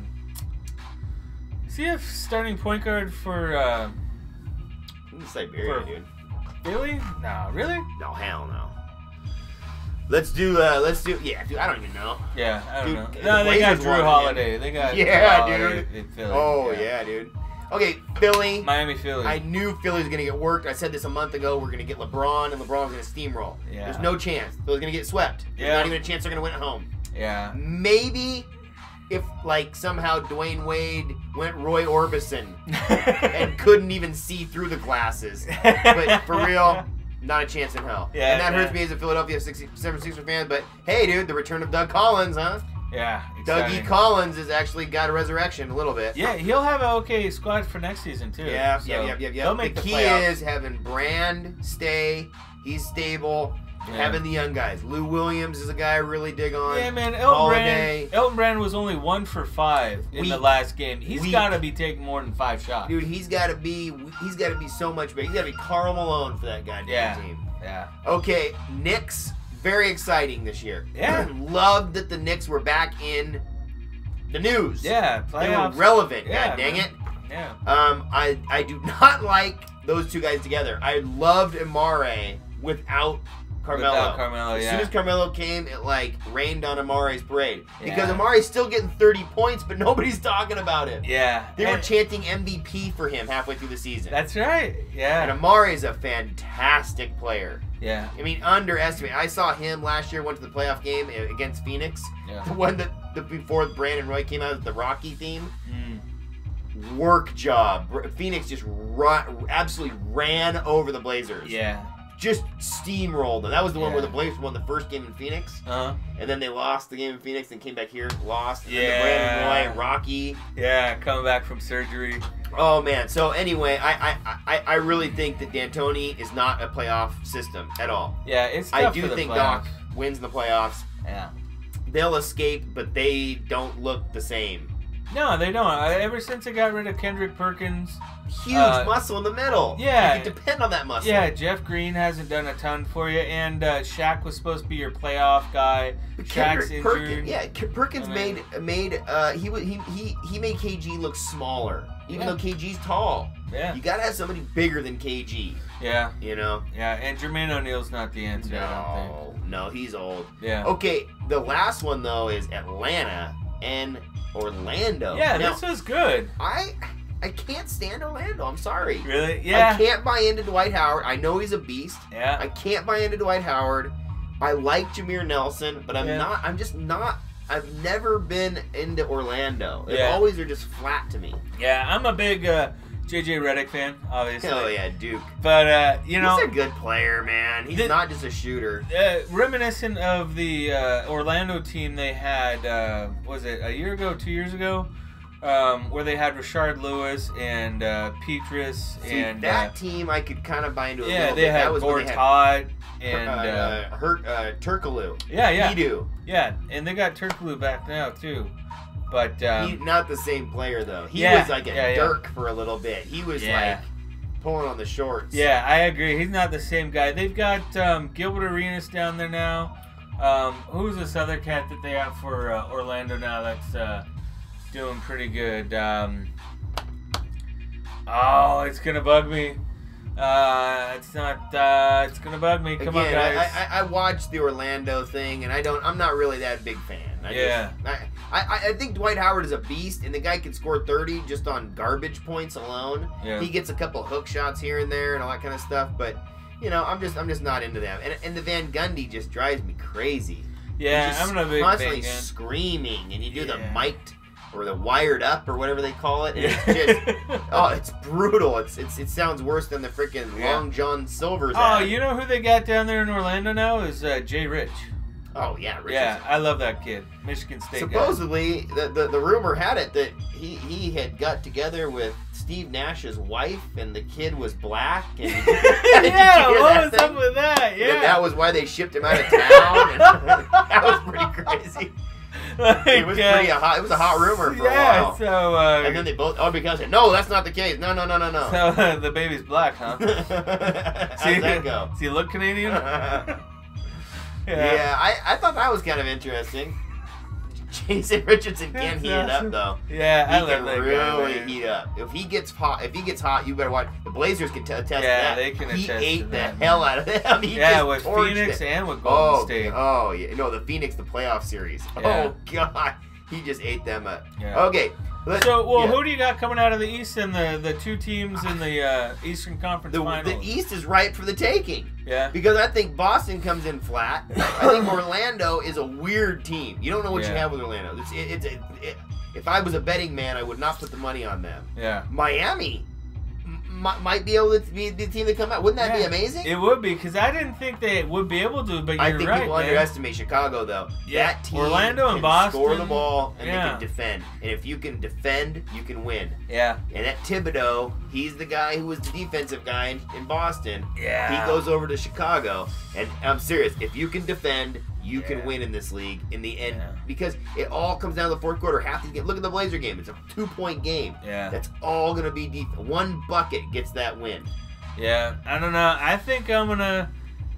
is he a starting point guard for uh, He's Siberia, For- dude. Philly? No, really? No, hell no. Let's do. Uh, let's do. Yeah, dude. I don't even know. Yeah, I don't Dude, know. the No, they got Blazers Drew won, Holiday. They got Yeah, Drew Holiday dude. in Philly. Oh yeah, dude. Okay, Philly. Miami, Philly. I knew Philly was gonna get worked. I said this a month ago. We're gonna get LeBron, and LeBron's gonna steamroll. Yeah. There's no chance. Philly's gonna get swept. There's Yeah. not even a chance they're gonna win at home. yeah. Maybe if like somehow Dwayne Wade went Roy Orbison and couldn't even see through the glasses. But for real, not a chance in hell. Yeah, and that yeah. hurts me as a Philadelphia seventy-sixers fan. But hey, dude, the return of Doug Collins, huh? Yeah, Dougie exciting. Collins has actually got a resurrection a little bit. Yeah, he'll have an okay squad for next season too. Yeah, so yeah, yeah, yeah, yeah. They'll make the the, key playoffs. is having Brand stay. He's stable. And Yeah. having the young guys. Lou Williams is a guy I really dig on. Yeah, man. Elton Holiday. Brand, Elton Brand was only one for five in Weak. the last game. He's Weak. got to be taking more than five shots. Dude, he's got to be. He's got to be so much better. He's got to be Karl Malone for that goddamn Yeah. team. Yeah. Okay, Knicks. Very exciting this year. Yeah. Loved that the Knicks were back in the news. Yeah. They were Playoffs. relevant. Yeah, God dang man. it. Yeah. Um, I I do not like those two guys together. I loved Amare without Carmelo. Without Carmelo, as yeah. soon as Carmelo came, it like rained on Amare's parade because Yeah. Amare's still getting thirty points, but nobody's talking about him. Yeah. They were And- chanting M V P for him halfway through the season. That's right. and Yeah. Amare is a fantastic player. Yeah. I mean, underestimated. I saw him last year. Went to the playoff game against Phoenix. Yeah. The one that the, before Brandon Roy came out with the Rocky theme. Mm. Work job. Phoenix just run, absolutely ran over the Blazers. Yeah. Just steamrolled them. That was the one Yeah. where the Blazers won the first game in Phoenix, Uh huh. and then they lost the game in Phoenix, and came back here, lost. And then Yeah. the Brandon Roy, Rocky. Yeah. Coming back from surgery. Oh man. So anyway, I I, I, I really think that D'Antoni is not a playoff system at all. Yeah. It's I tough do for the think playoffs. Doc wins the playoffs. Yeah. They'll escape, but they don't look the same. No, they don't. Uh, ever since they got rid of Kendrick Perkins, Huge Uh, muscle in the middle. yeah. You can depend on that muscle. yeah, Jeff Green hasn't done a ton for you, and uh, Shaq was supposed to be your playoff guy. But Shaq's Kendrick injured. Perkins, yeah, K- Perkins I mean- made made uh he would he he he made K G look smaller, even Yeah. though K G's tall. Yeah, You gotta have somebody bigger than K G. yeah, You know. yeah. And Jermaine O'Neal's not the answer. I don't think. No, no, he's old. Yeah. Okay, the last one though is Atlanta and Orlando. Yeah, now, this was good. I I can't stand Orlando. I'm sorry. Really? I Yeah. can't buy into Dwight Howard. I know he's a beast. Yeah. I can't buy into Dwight Howard. I like Jameer Nelson, but I'm Yeah. not. I'm just not I've never been into Orlando. They Yeah. always are just flat to me. Yeah, I'm a big uh, J J Redick fan, obviously. Oh yeah, Duke. But uh, you know, he's a good player, man. He's the, not just a shooter. Uh, reminiscent of the uh, Orlando team they had, uh, was it a year ago, two years ago, um, where they had Rashard Lewis and uh, Petrus See, and that uh, team I could kind of buy into a yeah, little they bit. had That was when they had Gortat and uh, uh, uh, Hurt uh, Turkoglu. yeah, yeah, Edu. yeah, and they got Turkoglu back now too. But um, he, not the same player though. He yeah, was like a yeah, yeah. Dirk for a little bit. He was Yeah. like pulling on the shorts. Yeah, I agree. He's not the same guy. They've got um, Gilbert Arenas down there now. Um, who's this other cat that they have for uh, Orlando now that's uh, doing pretty good? Um, oh, it's gonna bug me. Uh, it's not. Uh, it's gonna bug me. Come Again, on, guys. I, I, I watched the Orlando thing, and I don't. I'm not really that big fan. I Yeah. Just, I, I I think Dwight Howard is a beast, and the guy can score thirty just on garbage points alone. Yeah. He gets a couple hook shots here and there and all that kind of stuff, but you know, I'm just I'm just not into them. And and the Van Gundy just drives me crazy. yeah, He's just I'm a big constantly fan. screaming, and you do the Yeah. mic'd or the wired up or whatever they call it, and Yeah. it's just oh, it's brutal. It's it's it sounds worse than the freaking Yeah. Long John Silver's. Oh, ad. you know who they got down there in Orlando now is uh, Jay Rich. Oh yeah, Richardson. Yeah, I love that kid, Michigan State guy. Supposedly, the, the the rumor had it that he he had got together with Steve Nash's wife, and the kid was black. And Did you Yeah, hear what that was thing? up with that? And Yeah, that was why they shipped him out of town. And that was pretty crazy. Like, It was uh, pretty a hot. It was a hot rumor for yeah, a while. so uh, And then they both. Oh, because no, that's not the case. No, no, no, no, no. so uh, the baby's black, huh? How does that go? Does he look Canadian? Yeah, I, I thought that was kind of interesting. Jason Richardson can That's heat it awesome. up though. Yeah, He I love can that really guy, man. heat up. If he gets hot, if he gets hot, you better watch. The Blazers can t- attest Yeah, to that. they can he attest ate to the that, hell man. out of them. He Yeah, just with torched Phoenix it. and with Golden Oh, State. oh yeah, no, the Phoenix, the playoff series. Yeah. Oh god, he just ate them up. Yeah. Okay, let's, So, well, yeah. who do you got coming out of the East and the, the two teams in the uh, Eastern Conference the, Finals? the East is ripe for the taking. Yeah. Because I think Boston comes in flat. I think Orlando is a weird team. You don't know what you Yeah. have with Orlando. It's, it, it's it, it, if I was a betting man, I would not put the money on them. Yeah. Miami m- might be able to be the team that come out. Wouldn't that be Yeah, amazing? It would be, because I didn't think they would be able to, but you're I think right, people man. underestimate Chicago, though. Yeah, That team Orlando can and Boston, score the ball and they yeah. can defend. And if you can defend, you can win. Yeah. And at Thibodeau, he's the guy who was the defensive guy in, in Boston. Yeah. He goes over to Chicago, and I'm serious. If you can defend, you Yeah. can win in this league in the end, Yeah. because it all comes down to the fourth quarter. Half the game. Look at the Blazer game; it's a two-point game. Yeah. That's all gonna be deep. One bucket gets that win. Yeah. I don't know. I think I'm going to...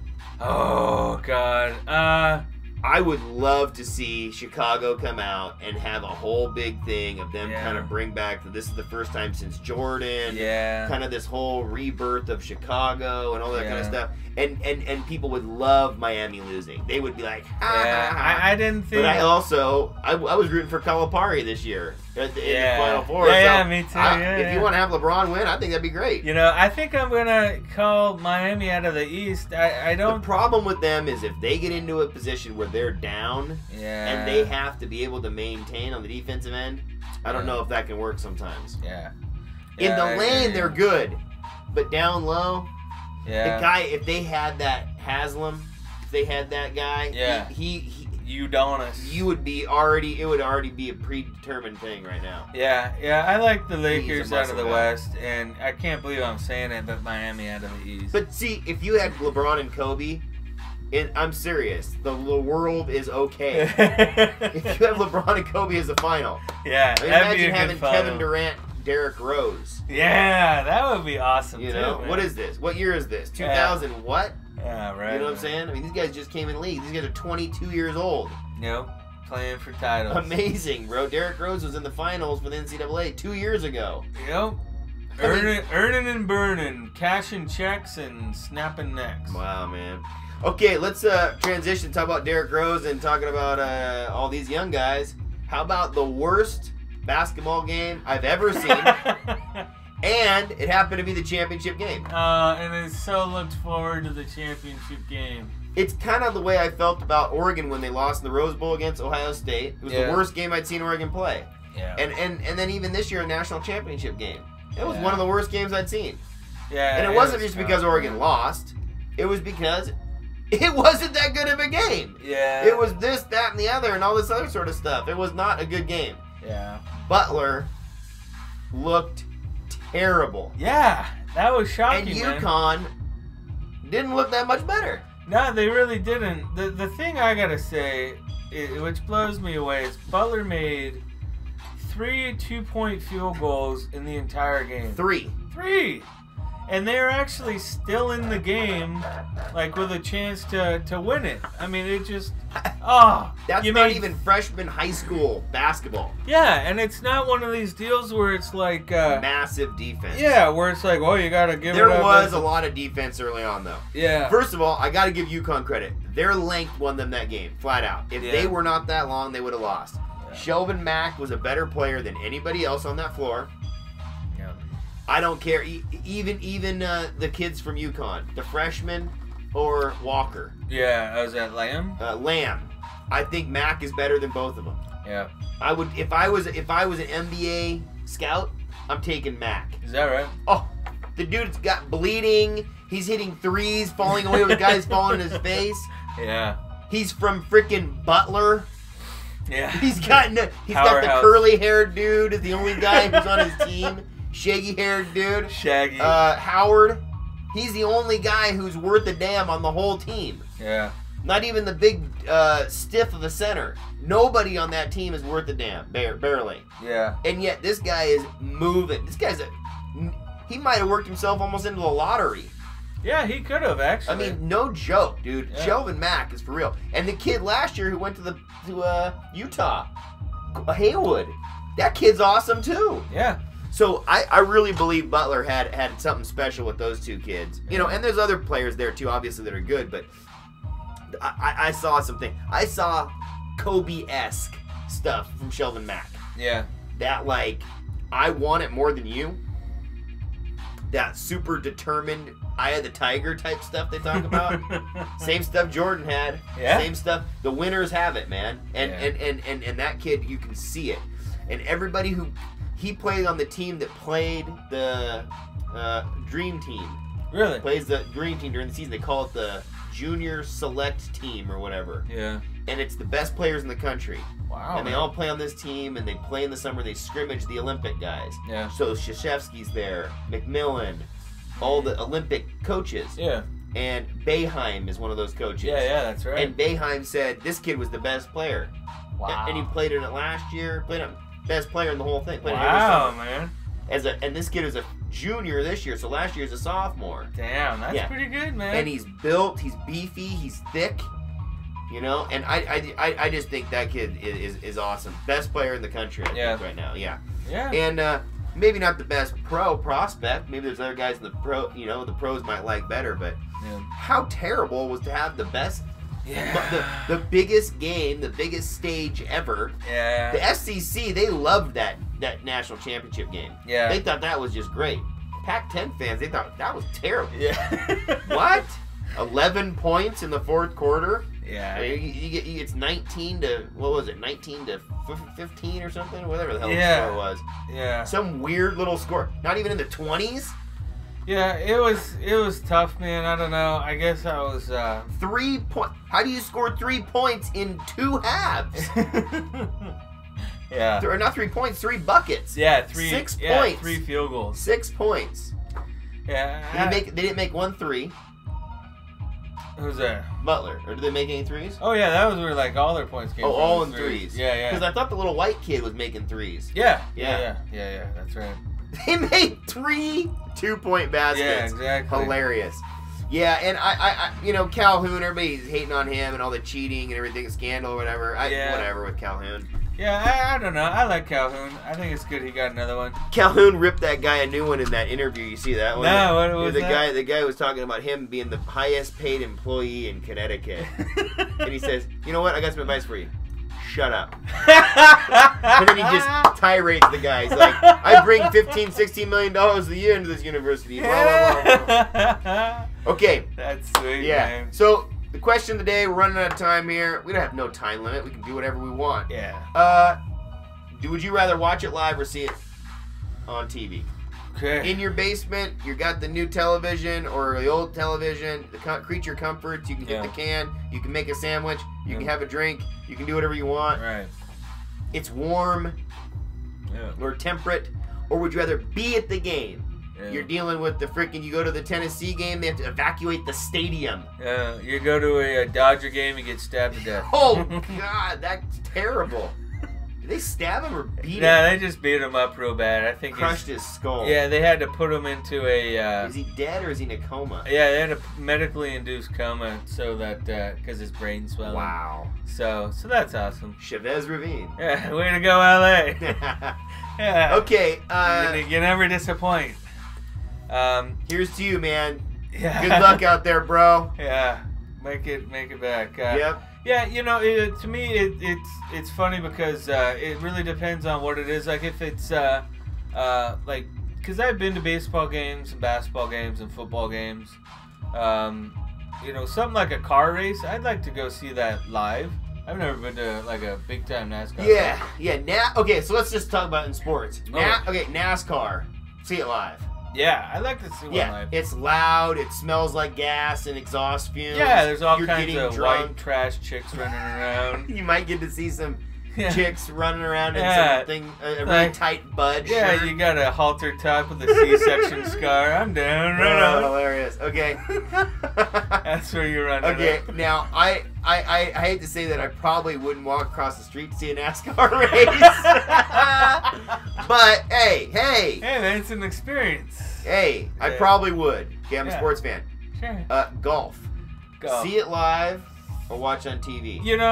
Oh, God. Uh... I would love to see Chicago come out and have a whole big thing of them Yeah. kind of bring back. This is the first time since Jordan. Yeah. Kind of this whole rebirth of Chicago and all that kind of Yeah. stuff. And, and and people would love Miami losing. They would be like, ah, Yeah. ah, ah. I, I didn't think... But I also, I, I was rooting for Calipari this year at the, Yeah. in the Final Four. Yeah, so yeah, me too. I- Yeah, if yeah. you want to have LeBron win, I think that'd be great. You know, I think I'm going to call Miami out of the East. I, I The don't... problem with them is if they get into a position where they're down Yeah. and they have to be able to maintain on the defensive end, I don't Yeah. know if that can work sometimes. Yeah. In Yeah, the I lane, agree. they're good, but down low, Yeah. the guy, if they had that Haslam, if they had that guy, Yeah. he, he, he Udonis. you would be already, it would already be a predetermined thing right now. Yeah, yeah, I like the He's Lakers a out of the muscle guy. West, and I can't believe I'm saying it, but Miami out of the East. But see, if you had LeBron and Kobe, and I'm serious, the, the world is okay. If you have LeBron and Kobe as the final, yeah, I mean, that'd be imagine a having good Kevin final. Durant, Derrick Rose. Yeah, that would be awesome. You too, know, man. what is this? What year is this? two thousand what? Yeah, right. You know what I'm man. saying? I mean, these guys just came in the league. These guys are twenty-two years old. Yep, playing for titles. Amazing, bro. Derrick Rose was in the finals for the N C double A two years ago. Yep. I mean- Earning, earning and burning, cashing checks and snapping necks. Wow, man. Okay, let's uh, transition. Talk about Derrick Rose and talking about uh, all these young guys. How about the worst basketball game I've ever seen? And it happened to be the championship game. Uh, and I so looked forward to the championship game. It's kind of the way I felt about Oregon when they lost in the Rose Bowl against Ohio State. It was Yeah. the worst game I'd seen Oregon play. Yeah. And and and then even this year, a national championship game. It was Yeah. one of the worst games I'd seen. Yeah. And it, it wasn't was just tough, because Oregon man. lost. It was because it wasn't that good of a game. Yeah. It was this, that, and the other, and all this other sort of stuff. It was not a good game. Yeah. Butler looked terrible. Yeah. That was And shocking, man. UConn didn't look that much better. No, they really didn't. The the thing I gotta say, i which blows me away, is Butler made three two-point field goals in the entire game. Three. Three! And they're actually still in the game, like, with a chance to, to win it. I mean, it just... Oh! That's you not made- even freshman high school basketball. Yeah, and it's not one of these deals where it's like... Uh, Massive defense. yeah, where it's like, oh, you gotta give There it up. was as a lot of defense early on, though. Yeah. First of all, I got to give UConn credit. Their length won them that game, flat out. If Yeah. they were not that long, they would have lost. Yeah. Shelvin Mack was a better player than anybody else on that floor. Yeah. I don't care. E- even even uh, the kids from UConn, the freshman or Walker, Yeah, I was at Lamb. uh, Lamb. I think Mack is better than both of them. Yeah. I would if I was if I was an N B A scout, I'm taking Mack. Is that right? Oh, the dude's got bleeding. He's hitting threes, falling away with guys falling in his face. Yeah. He's from freaking Butler. Yeah. He's got no, he's got the Powerhouse. curly haired dude is the only guy who's on his team. Shaggy haired dude. Shaggy. Uh, Howard. He's the only guy who's worth a damn on the whole team. yeah. Not even the big uh, stiff of a center. Nobody on that team is worth a damn, bare, barely. Yeah. And yet this guy is moving. This guy's a. He might have worked himself almost into the lottery. Yeah, he could have actually. I mean, no joke, dude. Yeah. Shelvin Mack is for real. And the kid last year who went to the to uh, Utah, Haywood, that kid's awesome too. yeah. So I, I really believe Butler had had something special with those two kids. You know, and there's other players there too, obviously, that are good. But I, I, I saw something. I saw Kobe-esque stuff from Shelvin Mack. Yeah. That like, I want it more than you. That super determined eye of the tiger type stuff they talk about. Same stuff Jordan had. Yeah. Same stuff. The winners have it, man. And, Yeah. and, and, and, and that kid, you can see it. And everybody who he played on the team that played the uh, Dream Team. Really? Plays the Dream Team during the season. They call it the Junior Select Team or whatever. Yeah. And it's the best players in the country. Wow. and they man. all play on this team, and they play in the summer. They scrimmage the Olympic guys. Yeah. So Krzyzewski's there, McMillan, all the Olympic coaches. Yeah. And Boeheim is one of those coaches. Yeah, yeah, that's right. And Boeheim said this kid was the best player. wow. And he played in it last year. Played it best player in the whole thing. Played it every Wow, summer. man. As a and this kid is a junior this year, so last year's a sophomore. Damn, that's Yeah. pretty good, man. And he's built, he's beefy, he's thick. You know, and I, I, I, I just think that kid is, is, is awesome. Best player in the country, I Yeah. think, right now. Yeah. yeah. And uh, maybe not the best pro prospect. Maybe there's other guys in the pro, you know, the pros might like better. But yeah. how terrible was to have the best, Yeah. the, the biggest game, the biggest stage ever. Yeah. The S E C, they loved that that national championship game. Yeah. They thought that was just great. Pac ten fans, they thought that was terrible. Yeah. What? eleven points in the fourth quarter? Yeah. You, you get, you, it's nineteen to, what was it, nineteen to fifteen or something? Whatever the hell Yeah. the score was. Yeah. Some weird little score. Not even in the twenties. Yeah, it was it was tough, man. I don't know. I guess I was uh Three point. How do you score three points in two halves? Yeah. Or not three points, three buckets. Yeah, three Six yeah, points. three field goals. Six points. Yeah. Did they, make, they didn't make one three. Who's that? Butler. Or did they make any threes? Oh yeah, that was where like all their points came Oh, from. all was in threes. Yeah, yeah. Because I thought the little white kid was making threes. Yeah, Yeah. yeah, yeah, yeah, yeah, that's right. They made three two-point baskets. Yeah, exactly. Hilarious. Yeah, and I, I, I, you know, Calhoun, everybody's hating on him and all the cheating and everything, scandal or whatever. I, Yeah. Whatever with Calhoun. Yeah, I, I don't know. I like Calhoun. I think it's good he got another one. Calhoun ripped that guy a new one in that interview. You see that one? No, what was the that? guy? The guy was talking about him being the highest paid employee in Connecticut, and he says, "You know what? I got some advice for you. shut up. And then he just tirades the guy. He's like, I bring fifteen, sixteen million dollars a year into this university. Blah, blah, blah, blah. Okay. That's sweet, yeah. man. So, the question of the day, we're running out of time here. We don't have no time limit. We can do whatever we want. Yeah. Uh, do, would you rather watch it live or see it on T V? Okay. In your basement, you got the new television or the old television, the co- creature comforts, you can hit Yeah. the can, you can make a sandwich, you Yeah. can have a drink, you can do whatever you want. Right. It's warm Yeah. or temperate, or would you rather be at the game? Yeah. You're dealing with the freaking, you go to the Tennessee game, they have to evacuate the stadium. Yeah. You go to a, a Dodger game, you get stabbed to death. Oh, God, that's terrible. Did they stab him or beat him? Yeah, they just beat him up real bad. I think Crushed he's- his skull. Yeah, they had to put him into a. Uh, Is he dead or is he in a coma? yeah, they had a medically induced coma so that because his brain swelling. Wow. So, so that's awesome. Chavez Ravine. Yeah, way to go, L A. Yeah. Okay, uh, you, you never disappoint. Um, here's to you, man. yeah. Good luck out there, bro. Yeah, make it, make it back. Uh, Yep. Yeah, you know, it, to me, it, it's it's funny because uh, it really depends on what it is. Like if it's uh, uh, like, because I've been to baseball games and basketball games and football games. Um, you know, something like a car race, I'd like to go see that live. I've never been to like a big time NASCAR. Yeah, race. yeah. Na- okay, so let's just talk about in sports. Na- Okay. okay, NASCAR. See it live. Yeah, I'd like to see one Yeah, live. it's loud. It smells like gas and exhaust fumes. Yeah, there's all You're kinds getting of drunk. white trash chicks running around. You might get to see some Yeah. chicks running around in Yeah. something a, a really Like- tight bud Yeah, shirt. you got a halter top with a C-section scar. I'm down, right Oh, on. hilarious. Okay. That's where you're running. Okay, at. now I, I, I, I hate to say that I probably wouldn't walk across the street to see a NASCAR race. But hey, hey, Hey, man, it's an experience. hey, I Yeah. probably would. Okay, I'm a Yeah. sports fan. Sure. Uh, golf. Golf. See it live or watch on T V. You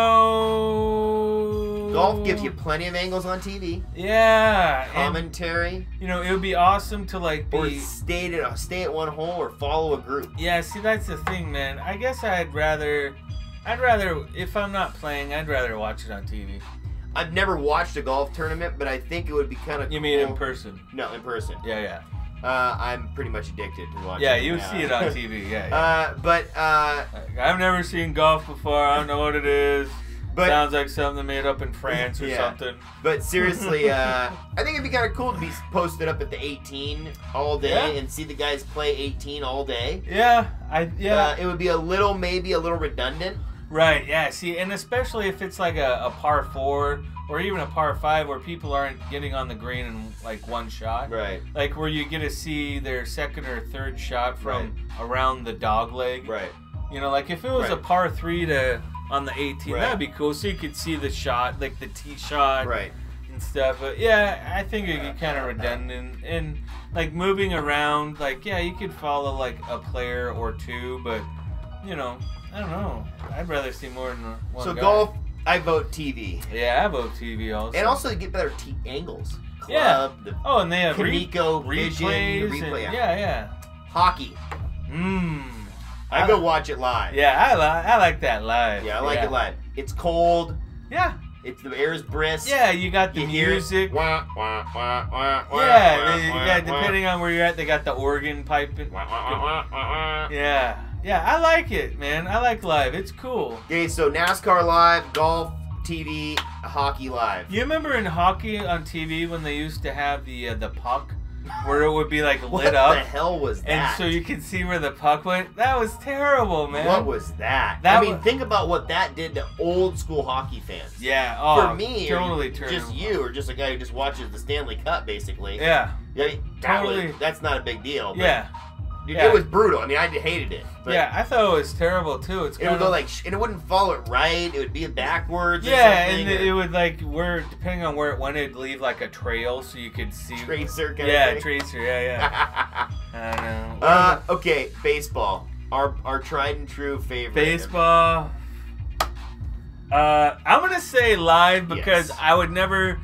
know. Golf gives you plenty of angles on T V. Yeah. and, Commentary. you know, it would be awesome to like Or be. stay at stay at one hole or follow a group. Yeah. See, that's the thing, man. I guess I'd rather. I'd rather, if I'm not playing, I'd rather watch it on T V. I've never watched a golf tournament, but I think it would be kind of You cool. mean in person? No, in person. Yeah, yeah. Uh, I'm pretty much addicted to watching. Yeah, it you now. see it on T V. Yeah. yeah. Uh, but uh, Like, I've never seen golf before. I don't know what it is. But- Sounds like something made up in France or Yeah. something. but seriously, uh, I think it'd be kind of cool to be posted up at the eighteen all day Yeah. and see the guys play eighteen all day. Yeah, I yeah. Uh, it would be a little, maybe a little redundant. Right, yeah. See, and especially if it's like a, a par four or even a par five where people aren't getting on the green in like one shot. Right. Like where you get to see their second or third shot from around the dog leg. Right. You know, like if it was a Right. par three to on the eighteen, Right. that'd be cool. So you could see the shot, like the tee shot. Right. And stuff, but yeah, I think it get kind of redundant and like moving around. Like, yeah, you could follow like a player or two, but you know, I don't know. I'd rather see more than one. So guy. golf, I vote T V. Yeah, I vote T V also. And also, you get better t- angles. Club, Yeah. the oh, and they have re- Kamiko Vision, replays. the replay. and, yeah. yeah, yeah. Hockey. Mmm. I go watch it live. Yeah, I li- I like that live. Yeah, I like it live. It's cold. Yeah. It's the air is brisk. Yeah, you got the You hear it. music. Wah, wah, wah, wah, wah, Yeah, wah, they, wah, yeah. wah. Depending on where you're at, they got the organ piping. Wah, wah, wah, wah, wah. Yeah, yeah. I like it, man. I like live. It's cool. Okay, so NASCAR live, golf, T V, hockey live. You remember in hockey on T V when they used to have the uh, the puck, where it would be like What lit the up, hell was that? and so you could see where the puck went. That was terrible, man. What was that? That I mean, was- think about what that did to old school hockey fans. Yeah. Oh, For me, or totally turned just them- you, or just a guy who just watches the Stanley Cup, basically. Yeah. Yeah, that Totally. was, that's not a big deal. But Yeah. dude, yeah. it was brutal. I mean, I hated it. But Yeah. I thought it was terrible too. It's It kind would of go like, sh- and it wouldn't follow it right. It would be backwards. Or yeah, something, and or it would like where depending on where it went, it'd leave like a trail so you could see. tracer kind Yeah, of thing. tracer. Yeah, yeah. I know. uh, okay, baseball. Our our tried and true favorite. Baseball. Uh, I'm gonna say live because Yes. I would never.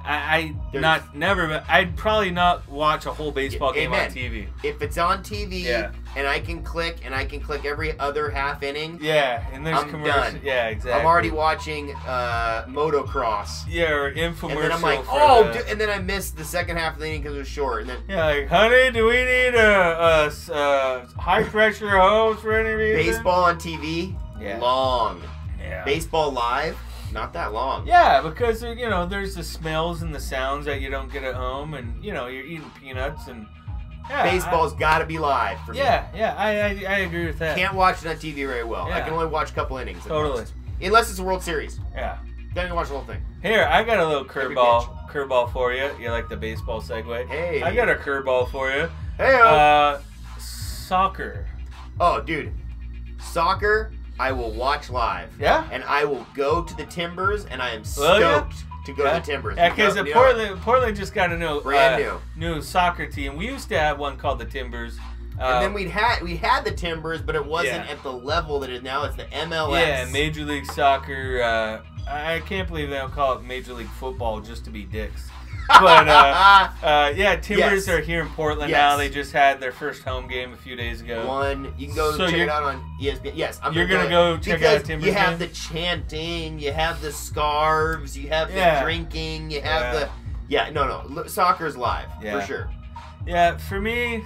I, I There's- not never, but I'd probably not watch a whole baseball game Amen. on T V. If it's on T V Yeah. and I can click and I can click every other half inning, Yeah, and there's I'm commercials. done. Yeah, exactly. I'm already watching uh, motocross. Yeah, or infomercial. And then I'm like, for oh, the- dude, and then I missed the second half of the inning because it was short. And then Yeah, like, honey, do we need a, a, s- a high pressure hose for any reason? baseball on T V, Yeah. long. Yeah. Baseball live, not that long. Yeah, because uh, you know there's the smells and the sounds that you don't get at home, and you know you're eating peanuts and yeah, Baseball's got to be live for I, me. yeah, yeah, I, I I agree with that. Can't watch it on T V very well. I Yeah. can only watch a couple innings. at Totally. most. Unless it's a World Series. Yeah. Then I can watch the whole thing. Here, I got a little Every curveball, curveball for you. You like the baseball segue? Hey. I got a curveball for you. Hey. Uh, soccer. oh, dude. Soccer, I will watch live. Yeah. And I will go to the Timbers, and I am Will ya? stoked to go Yeah. to the Timbers. Yeah, because You know- Portland, Portland just got a new, Brand uh, new. new soccer team. We used to have one called the Timbers. Uh, And then we'd had we had the Timbers, but it wasn't Yeah. at the level that it is now. It's the M L S. yeah, Major League Soccer. Uh, I can't believe they don't call it Major League Football just to be dicks. But uh, uh, yeah, Timbers Yes. are here in Portland Yes. now. They just had their first home game a few days ago. One, you can go So check it you're- out on E S P N. Yes, I'm You're gonna, gonna go check because out a Timbers You have game? the chanting, you have the scarves, you have the Yeah. drinking, you have Yeah. the yeah. No, no, L- soccer's live Yeah. for sure. Yeah, for me,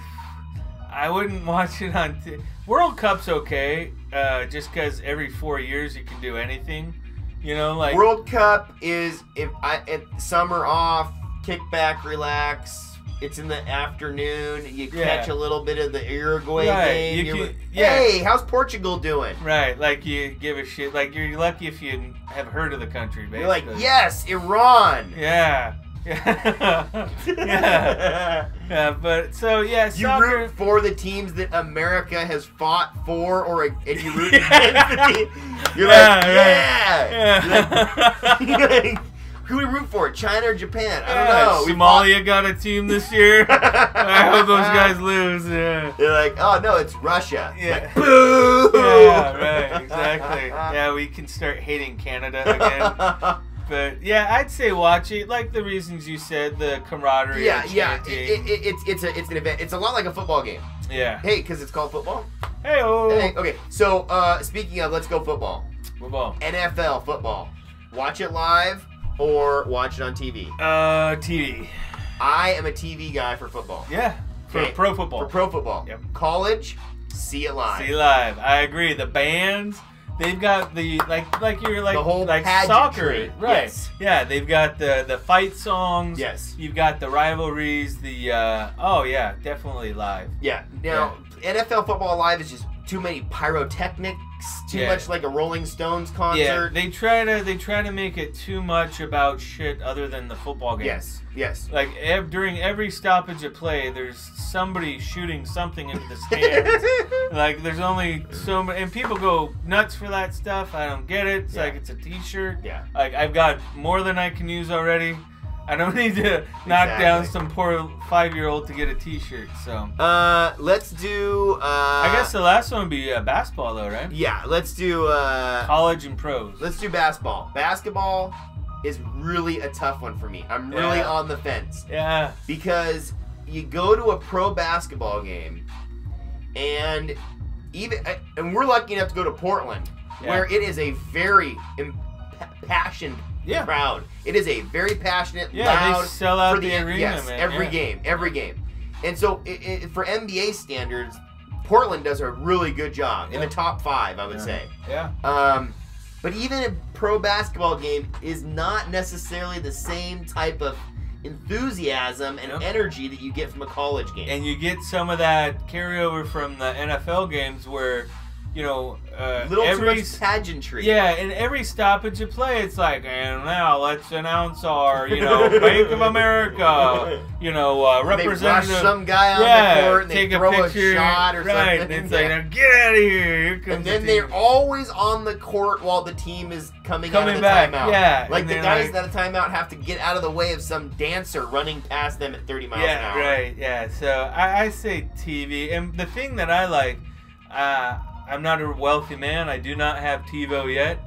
I wouldn't watch it on. T- World Cup's okay, uh, just because every four years you can do anything. You know, like World Cup is if I at summer off, kick back, relax. It's in the afternoon. You Yeah. catch a little bit of the Uruguay Right, game. you You're can- like, yeah. Hey, how's Portugal doing? right, like you give a shit. Like you're lucky if you have heard of the country. Basically. You're like, yes, Iran. Yeah. Yeah. yeah. Yeah. But so yeah, You soccer. root for the teams that America has fought for, or and you root against the team. You're like, yeah. Yeah. You're like, you're like, who do we root for? China or Japan? I don't Yeah, know. We Somalia got a team this year. I hope those guys lose. Yeah. They're like, oh no, it's Russia. Yeah. Like, boo. Yeah, right, exactly. Yeah, we can start hating Canada again. But yeah, I'd say watch it. Like the reasons you said, the camaraderie. Yeah, and yeah. It, chanting. it, it, it's it's a it's an event. It's a lot like a football game. yeah. Hey, because it's called football. Hey, oh. Hey, okay. So uh, speaking of, let's go football. Football. N F L football. Watch it live or watch it on T V. Uh, T V. I am a T V guy for football. Yeah. For Okay, pro football. For pro football. Yep. College, see it live. See live. I agree. The bands, they've got the like like you're like The whole like pageantry. soccer, right? Yes. Yeah, they've got the the fight songs. Yes. You've got the rivalries. The uh, oh yeah, definitely live. Yeah. Now, N F L football live is just too many pyrotechnics, too Yeah. much like a Rolling Stones Yeah, concert. they try to they try to make it too much about shit other than the football game. Yes. Yes. Like ev- during every stoppage of play, there's somebody shooting something into the stands. Like there's only so many, and people go nuts for that stuff. I don't get it. It's Yeah. like it's a T-shirt. Yeah. Like I've got more than I can use already. I don't need to knock down Exactly. some poor five-year-old to get a T-shirt. So Uh, let's do. Uh, I guess the last one would be uh, basketball, though, right? Yeah. Let's do. Uh, College and pros. let's do basketball. Basketball is really a tough one for me. I'm really Yeah. on the fence Yeah. because you go to a pro basketball game, and even and we're lucky enough to go to Portland, Yeah. where it is a very impassioned Yeah. crowd. It is a very passionate, Yeah, loud. they sell out for the arena, yes, man. every Yeah. game, every game. And so, it, it, for N B A standards, Portland does a really good job in Yeah. the top five, I would Yeah. say. Yeah. Um, but even a pro basketball game is not necessarily the same type of enthusiasm and Yep. energy that you get from a college game. And you get some of that carryover from the N F L games where, you know, uh, Little every too much pageantry. yeah, in every stoppage of play, it's like, and now let's announce our, you know, Bank of America, you know, uh, They rush representative. some guy on yeah, the court and they take throw a picture, a shot or right? something. And it's Yeah. like, now get out of here! Here comes And the then team. they're always on the court while the team is coming, out Coming of the back, timeout. yeah, Like and the they're guys like- that a timeout have to get out of the way of some dancer running past them at thirty miles an Yeah, hour. right. Yeah. So I, I say T V, and the thing that I like, uh, I'm not a wealthy man. I do not have TiVo yet,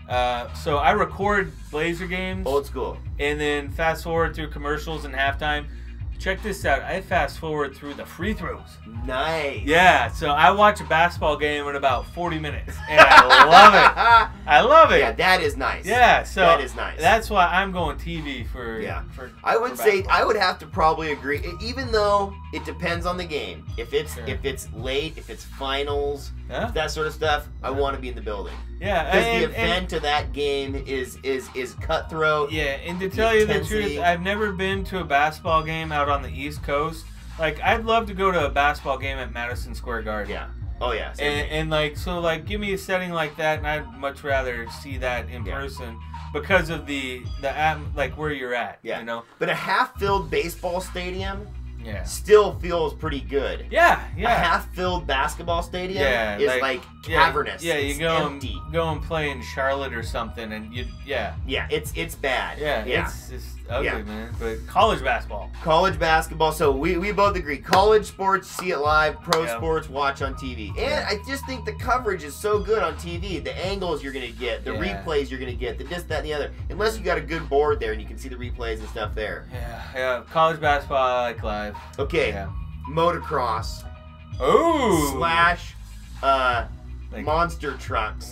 Uh, so I record Blazer games. Old school. And then fast forward through commercials and halftime. Check this out. I fast forward through the free throws. Nice. Yeah, so I watch a basketball game in about forty minutes, and I love it. I love it. Yeah, that is nice. Yeah, so that is nice. That's why I'm going T V for. Yeah. For, I would for say basketball. I would have to probably agree, even though it depends on the game. If it's Sure. if it's late, if it's finals, Huh? that sort of stuff, I Yeah. want to be in the building. Yeah, Because and, the event and, of that game is is is cutthroat. yeah, and to tell you the intensity. truth, I've never been to a basketball game out on the East Coast. Like, I'd love to go to a basketball game at Madison Square Garden. Yeah. Oh yeah. same And, thing. and like, so like, give me a setting like that, and I'd much rather see that in Yeah. person because of the the atm- like where you're at. Yeah. You know. But a half-filled baseball stadium Yeah. still feels pretty good. Yeah. A Yeah. half-filled basketball stadium Yeah, is like- like, Yeah, cavernous. Yeah, you It's go empty. and go and play in Charlotte or something, and you yeah. Yeah, it's it's bad. Yeah, yeah. it's just ugly, Yeah. man. But college basketball. College basketball. So we, we both agree. College sports, see it live. Pro Yeah. sports, watch on T V. And Yeah. I just think the coverage is so good on T V. The angles you're going to get, the Yeah. replays you're going to get, the this, that, and the other. Unless you got a good board there and you can see the replays and stuff there. Yeah, yeah. College basketball I like live. Okay, Yeah. motocross Ooh. slash uh, Like- monster trucks.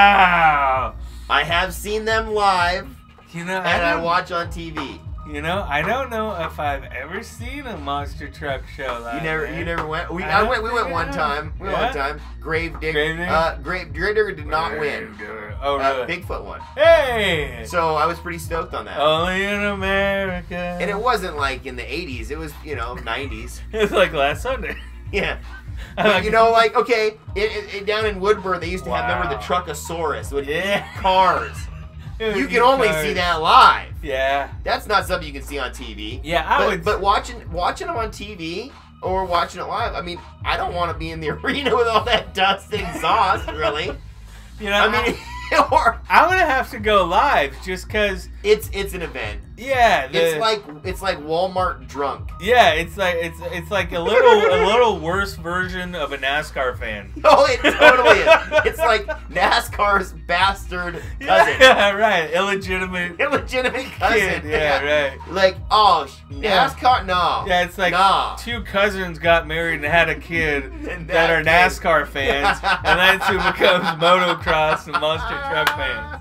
Wow. I have seen them live You know, and I, I don't- watch on T V. You know, I don't know if I've ever seen a monster truck show live. You never, man. you never went. We, I I don't went. We went think one I have. time. We went Yeah? one time. Grave digger. Grave digger? Uh, Grave digger did not win. Oh, Uh, really? Bigfoot won. Hey. So I was pretty stoked on that. Only in America. And it wasn't like in the eighties. It was, you know, nineties. It was like last Sunday. Yeah. But, you know, like, okay, it, it, it- down in Woodburn, they used to have, remember the Wow. Truckosaurus with Yeah. cars. It You was can only cars. see that live. Yeah. That's not something you can see on T V. Yeah, I but, would. But watching watching them on T V or watching it live, I mean, I don't want to be in the arena with all that dust and exhaust, really. you know, I mean, or I'm gonna have to go live just cause. it's it's an event. Yeah. The, It's like it's like Walmart drunk. Yeah, it's like it's it's like a little a little worse version of a NASCAR fan. Oh, it totally is. It's like NASCAR's bastard cousin. Yeah, right. Illegitimate Illegitimate cousin. kid. Yeah, right. Like, oh, Yeah. NASCAR? No. Yeah, it's like Nah. two cousins got married and had a kid And that that are kid- NASCAR fans, and that's who becomes motocross and monster truck fans.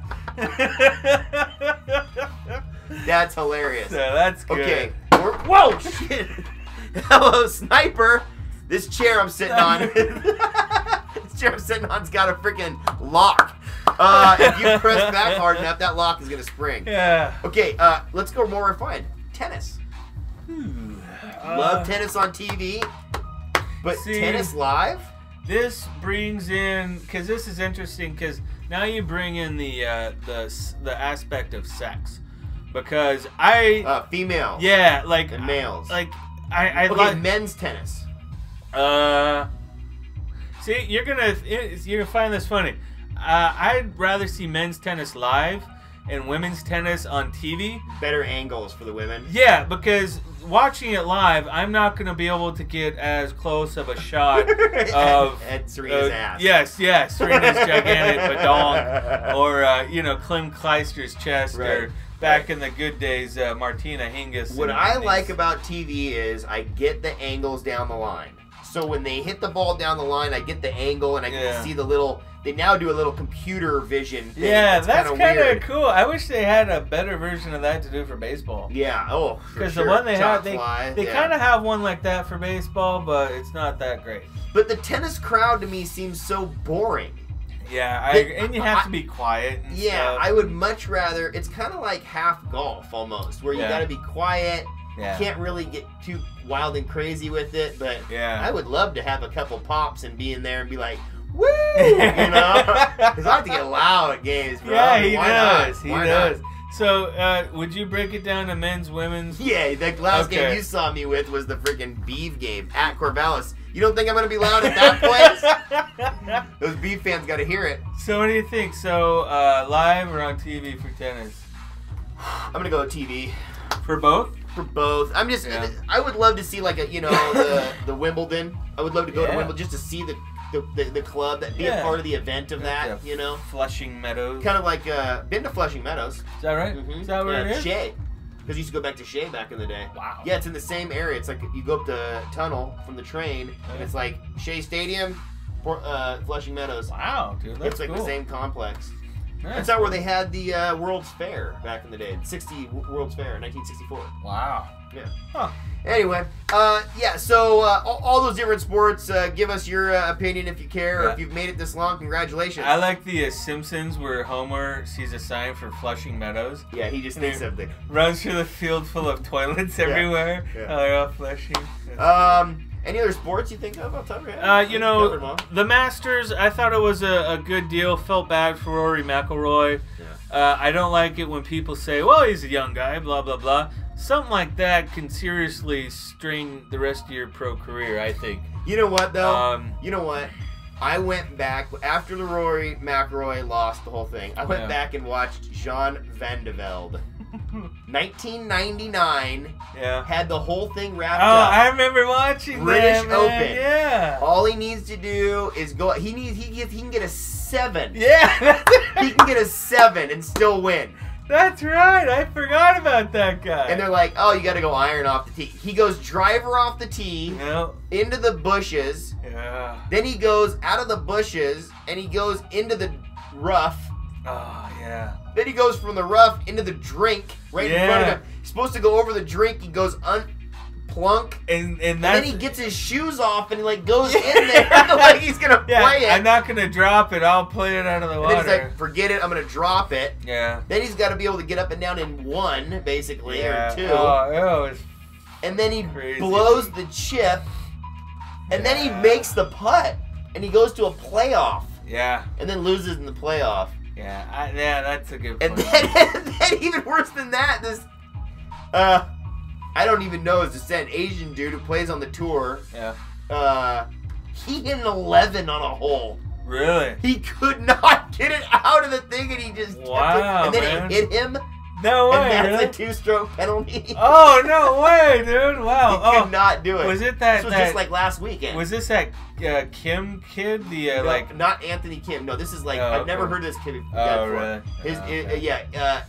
That's hilarious. So that's good. Okay. We're, whoa, shit. Hello, sniper. This chair I'm sitting on. This chair I'm sitting on's got a freaking lock. Uh, if you press back hard enough, that lock is gonna spring. Yeah. Okay. Uh, let's go more refined. Tennis. Ooh. Love Uh, tennis on T V, but see- tennis live. This brings in, because this is interesting, because now you bring in the uh, the s- the aspect of sex, because I Uh, female. yeah like And males. like I I Okay, like men's tennis. uh see you're gonna you're gonna find this funny. Uh, I'd rather see men's tennis live and women's tennis on T V. Better angles for the women. Yeah, because watching it live, I'm not going to be able to get as close of a shot of at Serena's uh, ass. Yes, yes, Serena's gigantic badong, or uh, you know, Clem Kleister's chest, Right. or back in the good days, uh, Martina Hingis. What and- I and like these- about T V is I get the angles down the line. So when they hit the ball down the line, I get the angle and I get Yeah. to see the little. They now do a little computer vision thing. yeah, that's kinda kind of weird. cool. I wish they had a better version of that to do for baseball. Yeah. Oh, for Because sure. the one they Chop have, they, fly, they yeah. kind of have one like that for baseball, but it's not that great. But the tennis crowd to me seems so boring. Yeah, I, They- and you have I- to be quiet. And Yeah, stuff. I would much rather. It's kind of like half golf almost, where you Yeah. got to be quiet. Yeah. Can't really get too wild and crazy with it, but Yeah. I would love to have a couple pops and be in there and be like, "Woo!" You know, because I have to get loud at games. Bro. Yeah, he Why does. not? He Why does. not? So, uh, would you break it down to men's, women's? Yeah, the last Okay. game you saw me with was the freaking Beeve game at Corvallis. You don't think I'm gonna be loud at that place? Those Beeve fans got to hear it. So, what do you think? So, uh, live or on T V for tennis? I'm gonna go T V. For both? For both. I'm just Yeah. I would love to see like a you know the the Wimbledon. I would love to go Yeah. to Wimbledon just to see the the, the, the club, that be Yeah. a part of the event of that, Yeah. you know? Flushing Meadows. Kind of like, uh, been to Flushing Meadows. Is that right? Mm-hmm. Is that where yeah, it is? Shea. Because you used to go back to Shea back in the day. Wow. Yeah, it's in the same area. It's like you go up the tunnel from the train, and it's like Shea Stadium, uh, Flushing Meadows. Wow, dude, that's It's like cool. the same complex. Nice. That's not where they had the uh, World's Fair back in the day. sixty World's Fair, nineteen sixty-four. Wow. Yeah. Huh. Anyway, uh, yeah, so uh, all, all those different sports, uh, give us your uh, opinion if you care, or Yeah. if you've made it this long, congratulations. I like the uh, Simpsons where Homer sees a sign for Flushing Meadows. Yeah, he just thinks of the... Runs through the field full of toilets everywhere. Yeah. Oh, they're all Flushing. Um, any other sports you think of off the top of your head? Uh, I you think know, covered them all. the Masters, I thought it was a, a good deal. Felt bad for Rory McIlroy. Yeah. Uh, I don't like it when people say, well, he's a young guy, blah, blah, blah. Something like that can seriously strain the rest of your pro career, I think. You know what, though? Um, you know what? I went back, after the Rory McIlroy lost the whole thing, I went Yeah. back and watched Jean Van de Velde. nineteen ninety-nine, Yeah. had the whole thing Oh, wrapped up. I remember watching British that, man. Open. Yeah. All he needs to do is go. He needs. He gets. He can get a seven. Yeah. He can get a seven and still win. That's right. I forgot about that guy. And they're like, "Oh, you got to go iron off the tee." He goes driver off the tee Yep. into the bushes. Yeah. Then he goes out of the bushes and he goes into the rough. Oh, yeah. Then he goes from the rough into the drink right in front of Yeah. him. He's supposed to go over the drink. He goes un plunk. And, and And that's... then he gets his shoes off and he like goes in there like he's gonna yeah, play it. I'm not going to drop it. I'll play it out of the And water. then he's like, forget it, I'm gonna drop it. yeah. Then he's got to be able to get up and down in one, basically, Yeah. or two. Oh, oh, it's... And then he Crazy. blows the chip. And then he Yeah. makes the putt. And he goes to a playoff. Yeah. And then loses in the playoff. Yeah. I, yeah, that's a good And point. then, and then even worse than that, this, uh, I don't even know his descent, Asian dude who plays on the tour, yeah. uh, he hit an eleven on a hole. Really? He could not get it out of the thing, and he just kept Wow, it, and then man. it hit him, No and way, that's really? a two-stroke penalty. Oh, no way, dude. Wow. He could Oh, not do it. was it that... This was that just like last weekend. was this that uh, Kim kid? The, uh, No, like... not Anthony Kim. No, this is like, Oh, I've never okay. heard of this kid Oh, before. really? His, Oh, uh, okay. yeah, uh,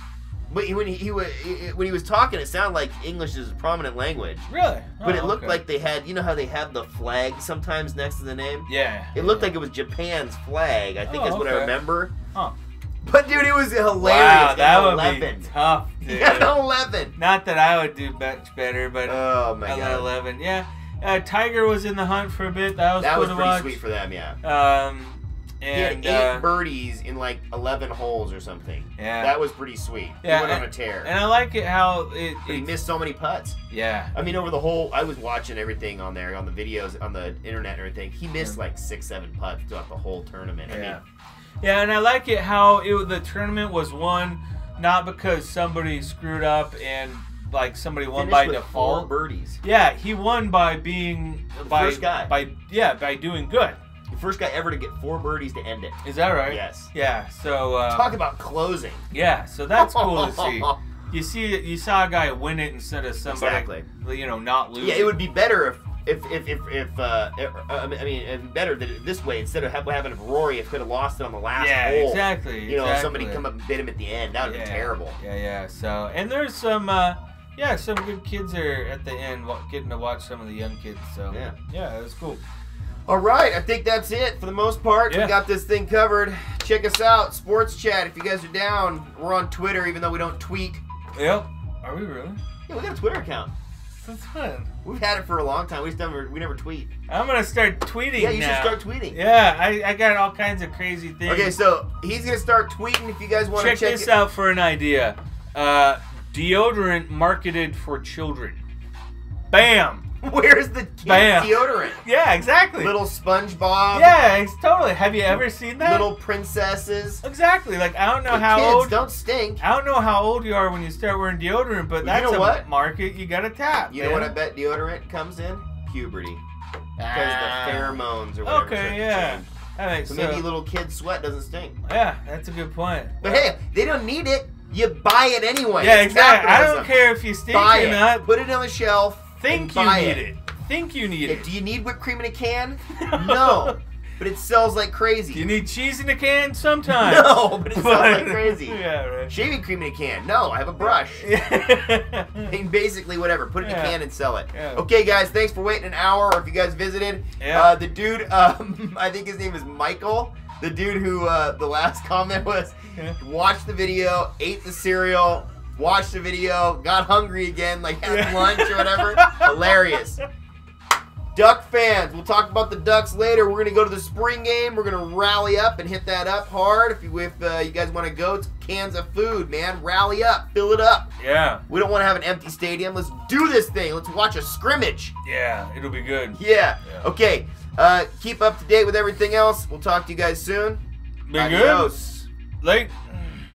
but he- when he, he wa- when he was talking, it sounded like English is a prominent language. Really? But Oh, it looked okay. like they had, you know how they have the flag sometimes next to the name? Yeah. It looked like it was Japan's flag. I think Oh, that's what I okay. remember. Huh. But dude, it was hilarious. Wow, that An would eleven. be tough, dude. He got an eleven. Not that I would do much better, but Oh my an god. eleven. Yeah. Uh, Tiger was in the hunt for a bit. That was That cool was to pretty watch. sweet for them, yeah. Um, He had and eight uh, birdies in like eleven holes or something. Yeah. That was pretty sweet. Yeah, He went on and- a tear. and I like it how it. But he it missed so many putts. yeah. I mean, over the whole, I was watching everything on there, on the videos, on the internet and everything. He missed Yeah. like six, seven putts throughout the whole tournament. I Yeah. mean, Yeah, and I like it how it the tournament was won not because somebody screwed up and like somebody won finished by with default. four birdies. Yeah, he won by being by first guy. by yeah by doing good. The first guy ever to get four birdies to end it. Is that right? Yes. Yeah. So uh, Talk about closing. yeah, so that's cool to see. You see, you saw a guy win it instead of somebody, Exactly. you know, not losing. Yeah, it would be better if, if, if, if, if uh, if, uh, I mean, it'd be better that it, this way instead of ha- having Rory, if could have lost it on the last Yeah, hole. exactly. You know, exactly. somebody come up and bit him at the end. That would yeah. be terrible. Yeah, yeah. So, and there's some, uh, yeah, some good kids are at the end wa- getting to watch some of the young kids. So, Yeah. yeah, it was cool. All right, I think that's it for the most part. Yeah. We got this thing covered. Check us out, Sports Chat. If you guys are down, we're on Twitter, even though we don't tweet. Yep. Are we really? Yeah, we got a Twitter account. That's fun. We've had it for a long time. We just never, we never tweet. I'm gonna start tweeting Yeah, you now. should start tweeting. Yeah, I, I got all kinds of crazy things. Okay, so he's gonna start tweeting. If you guys want to check check this it. out for an idea. Uh, deodorant marketed for children. Bam. Where's the kid Bam. deodorant? Yeah, exactly. Little SpongeBob. Yeah, it's totally. Have you ever seen that? Little princesses. Exactly. Like I don't know The how kids old. don't stink. I don't know how old you are when you start wearing deodorant, but You that's know a what? market you gotta tap. You man. know what I bet deodorant comes in? Puberty. Because Ah. the pheromones or whatever. start Okay, to yeah. change. I think So so. maybe little kids' sweat doesn't stink. Yeah, that's a good point. But hey, they don't need it. You buy it anyway. Yeah, It's exactly. I capitalism. don't care if you stink Buy or it. not. Put it on the shelf. Think and you buy need it. it. think you need Yeah, it. do you need whipped cream in a can? No. But it sells like crazy. Do you need cheese in a can? Sometimes. No, but it sells like crazy. Yeah, right. Shaving cream in a can? No, I have a brush. I mean, basically, whatever. Put it in Yeah. a can and sell it. Yeah. Okay, guys, thanks for waiting an hour. Or if you guys visited, Yeah. uh, the dude, um, I think his name is Michael. The dude who uh, the last comment was, Yeah. watched the video, ate the cereal, watched the video, got hungry again, like had Yeah. lunch or whatever. Hilarious. Duck fans, we'll talk about the Ducks later. We're gonna go to the spring game. We're gonna rally up and hit that up hard. If you if uh, you guys want to go, it's cans of food, man. Rally up, fill it up. Yeah. We don't want to have an empty stadium. Let's do this thing. Let's watch a scrimmage. Yeah. It'll be good. Yeah. Yeah. Okay. Uh, keep up to date with everything else. We'll talk to you guys soon. Be Adios. good. Late.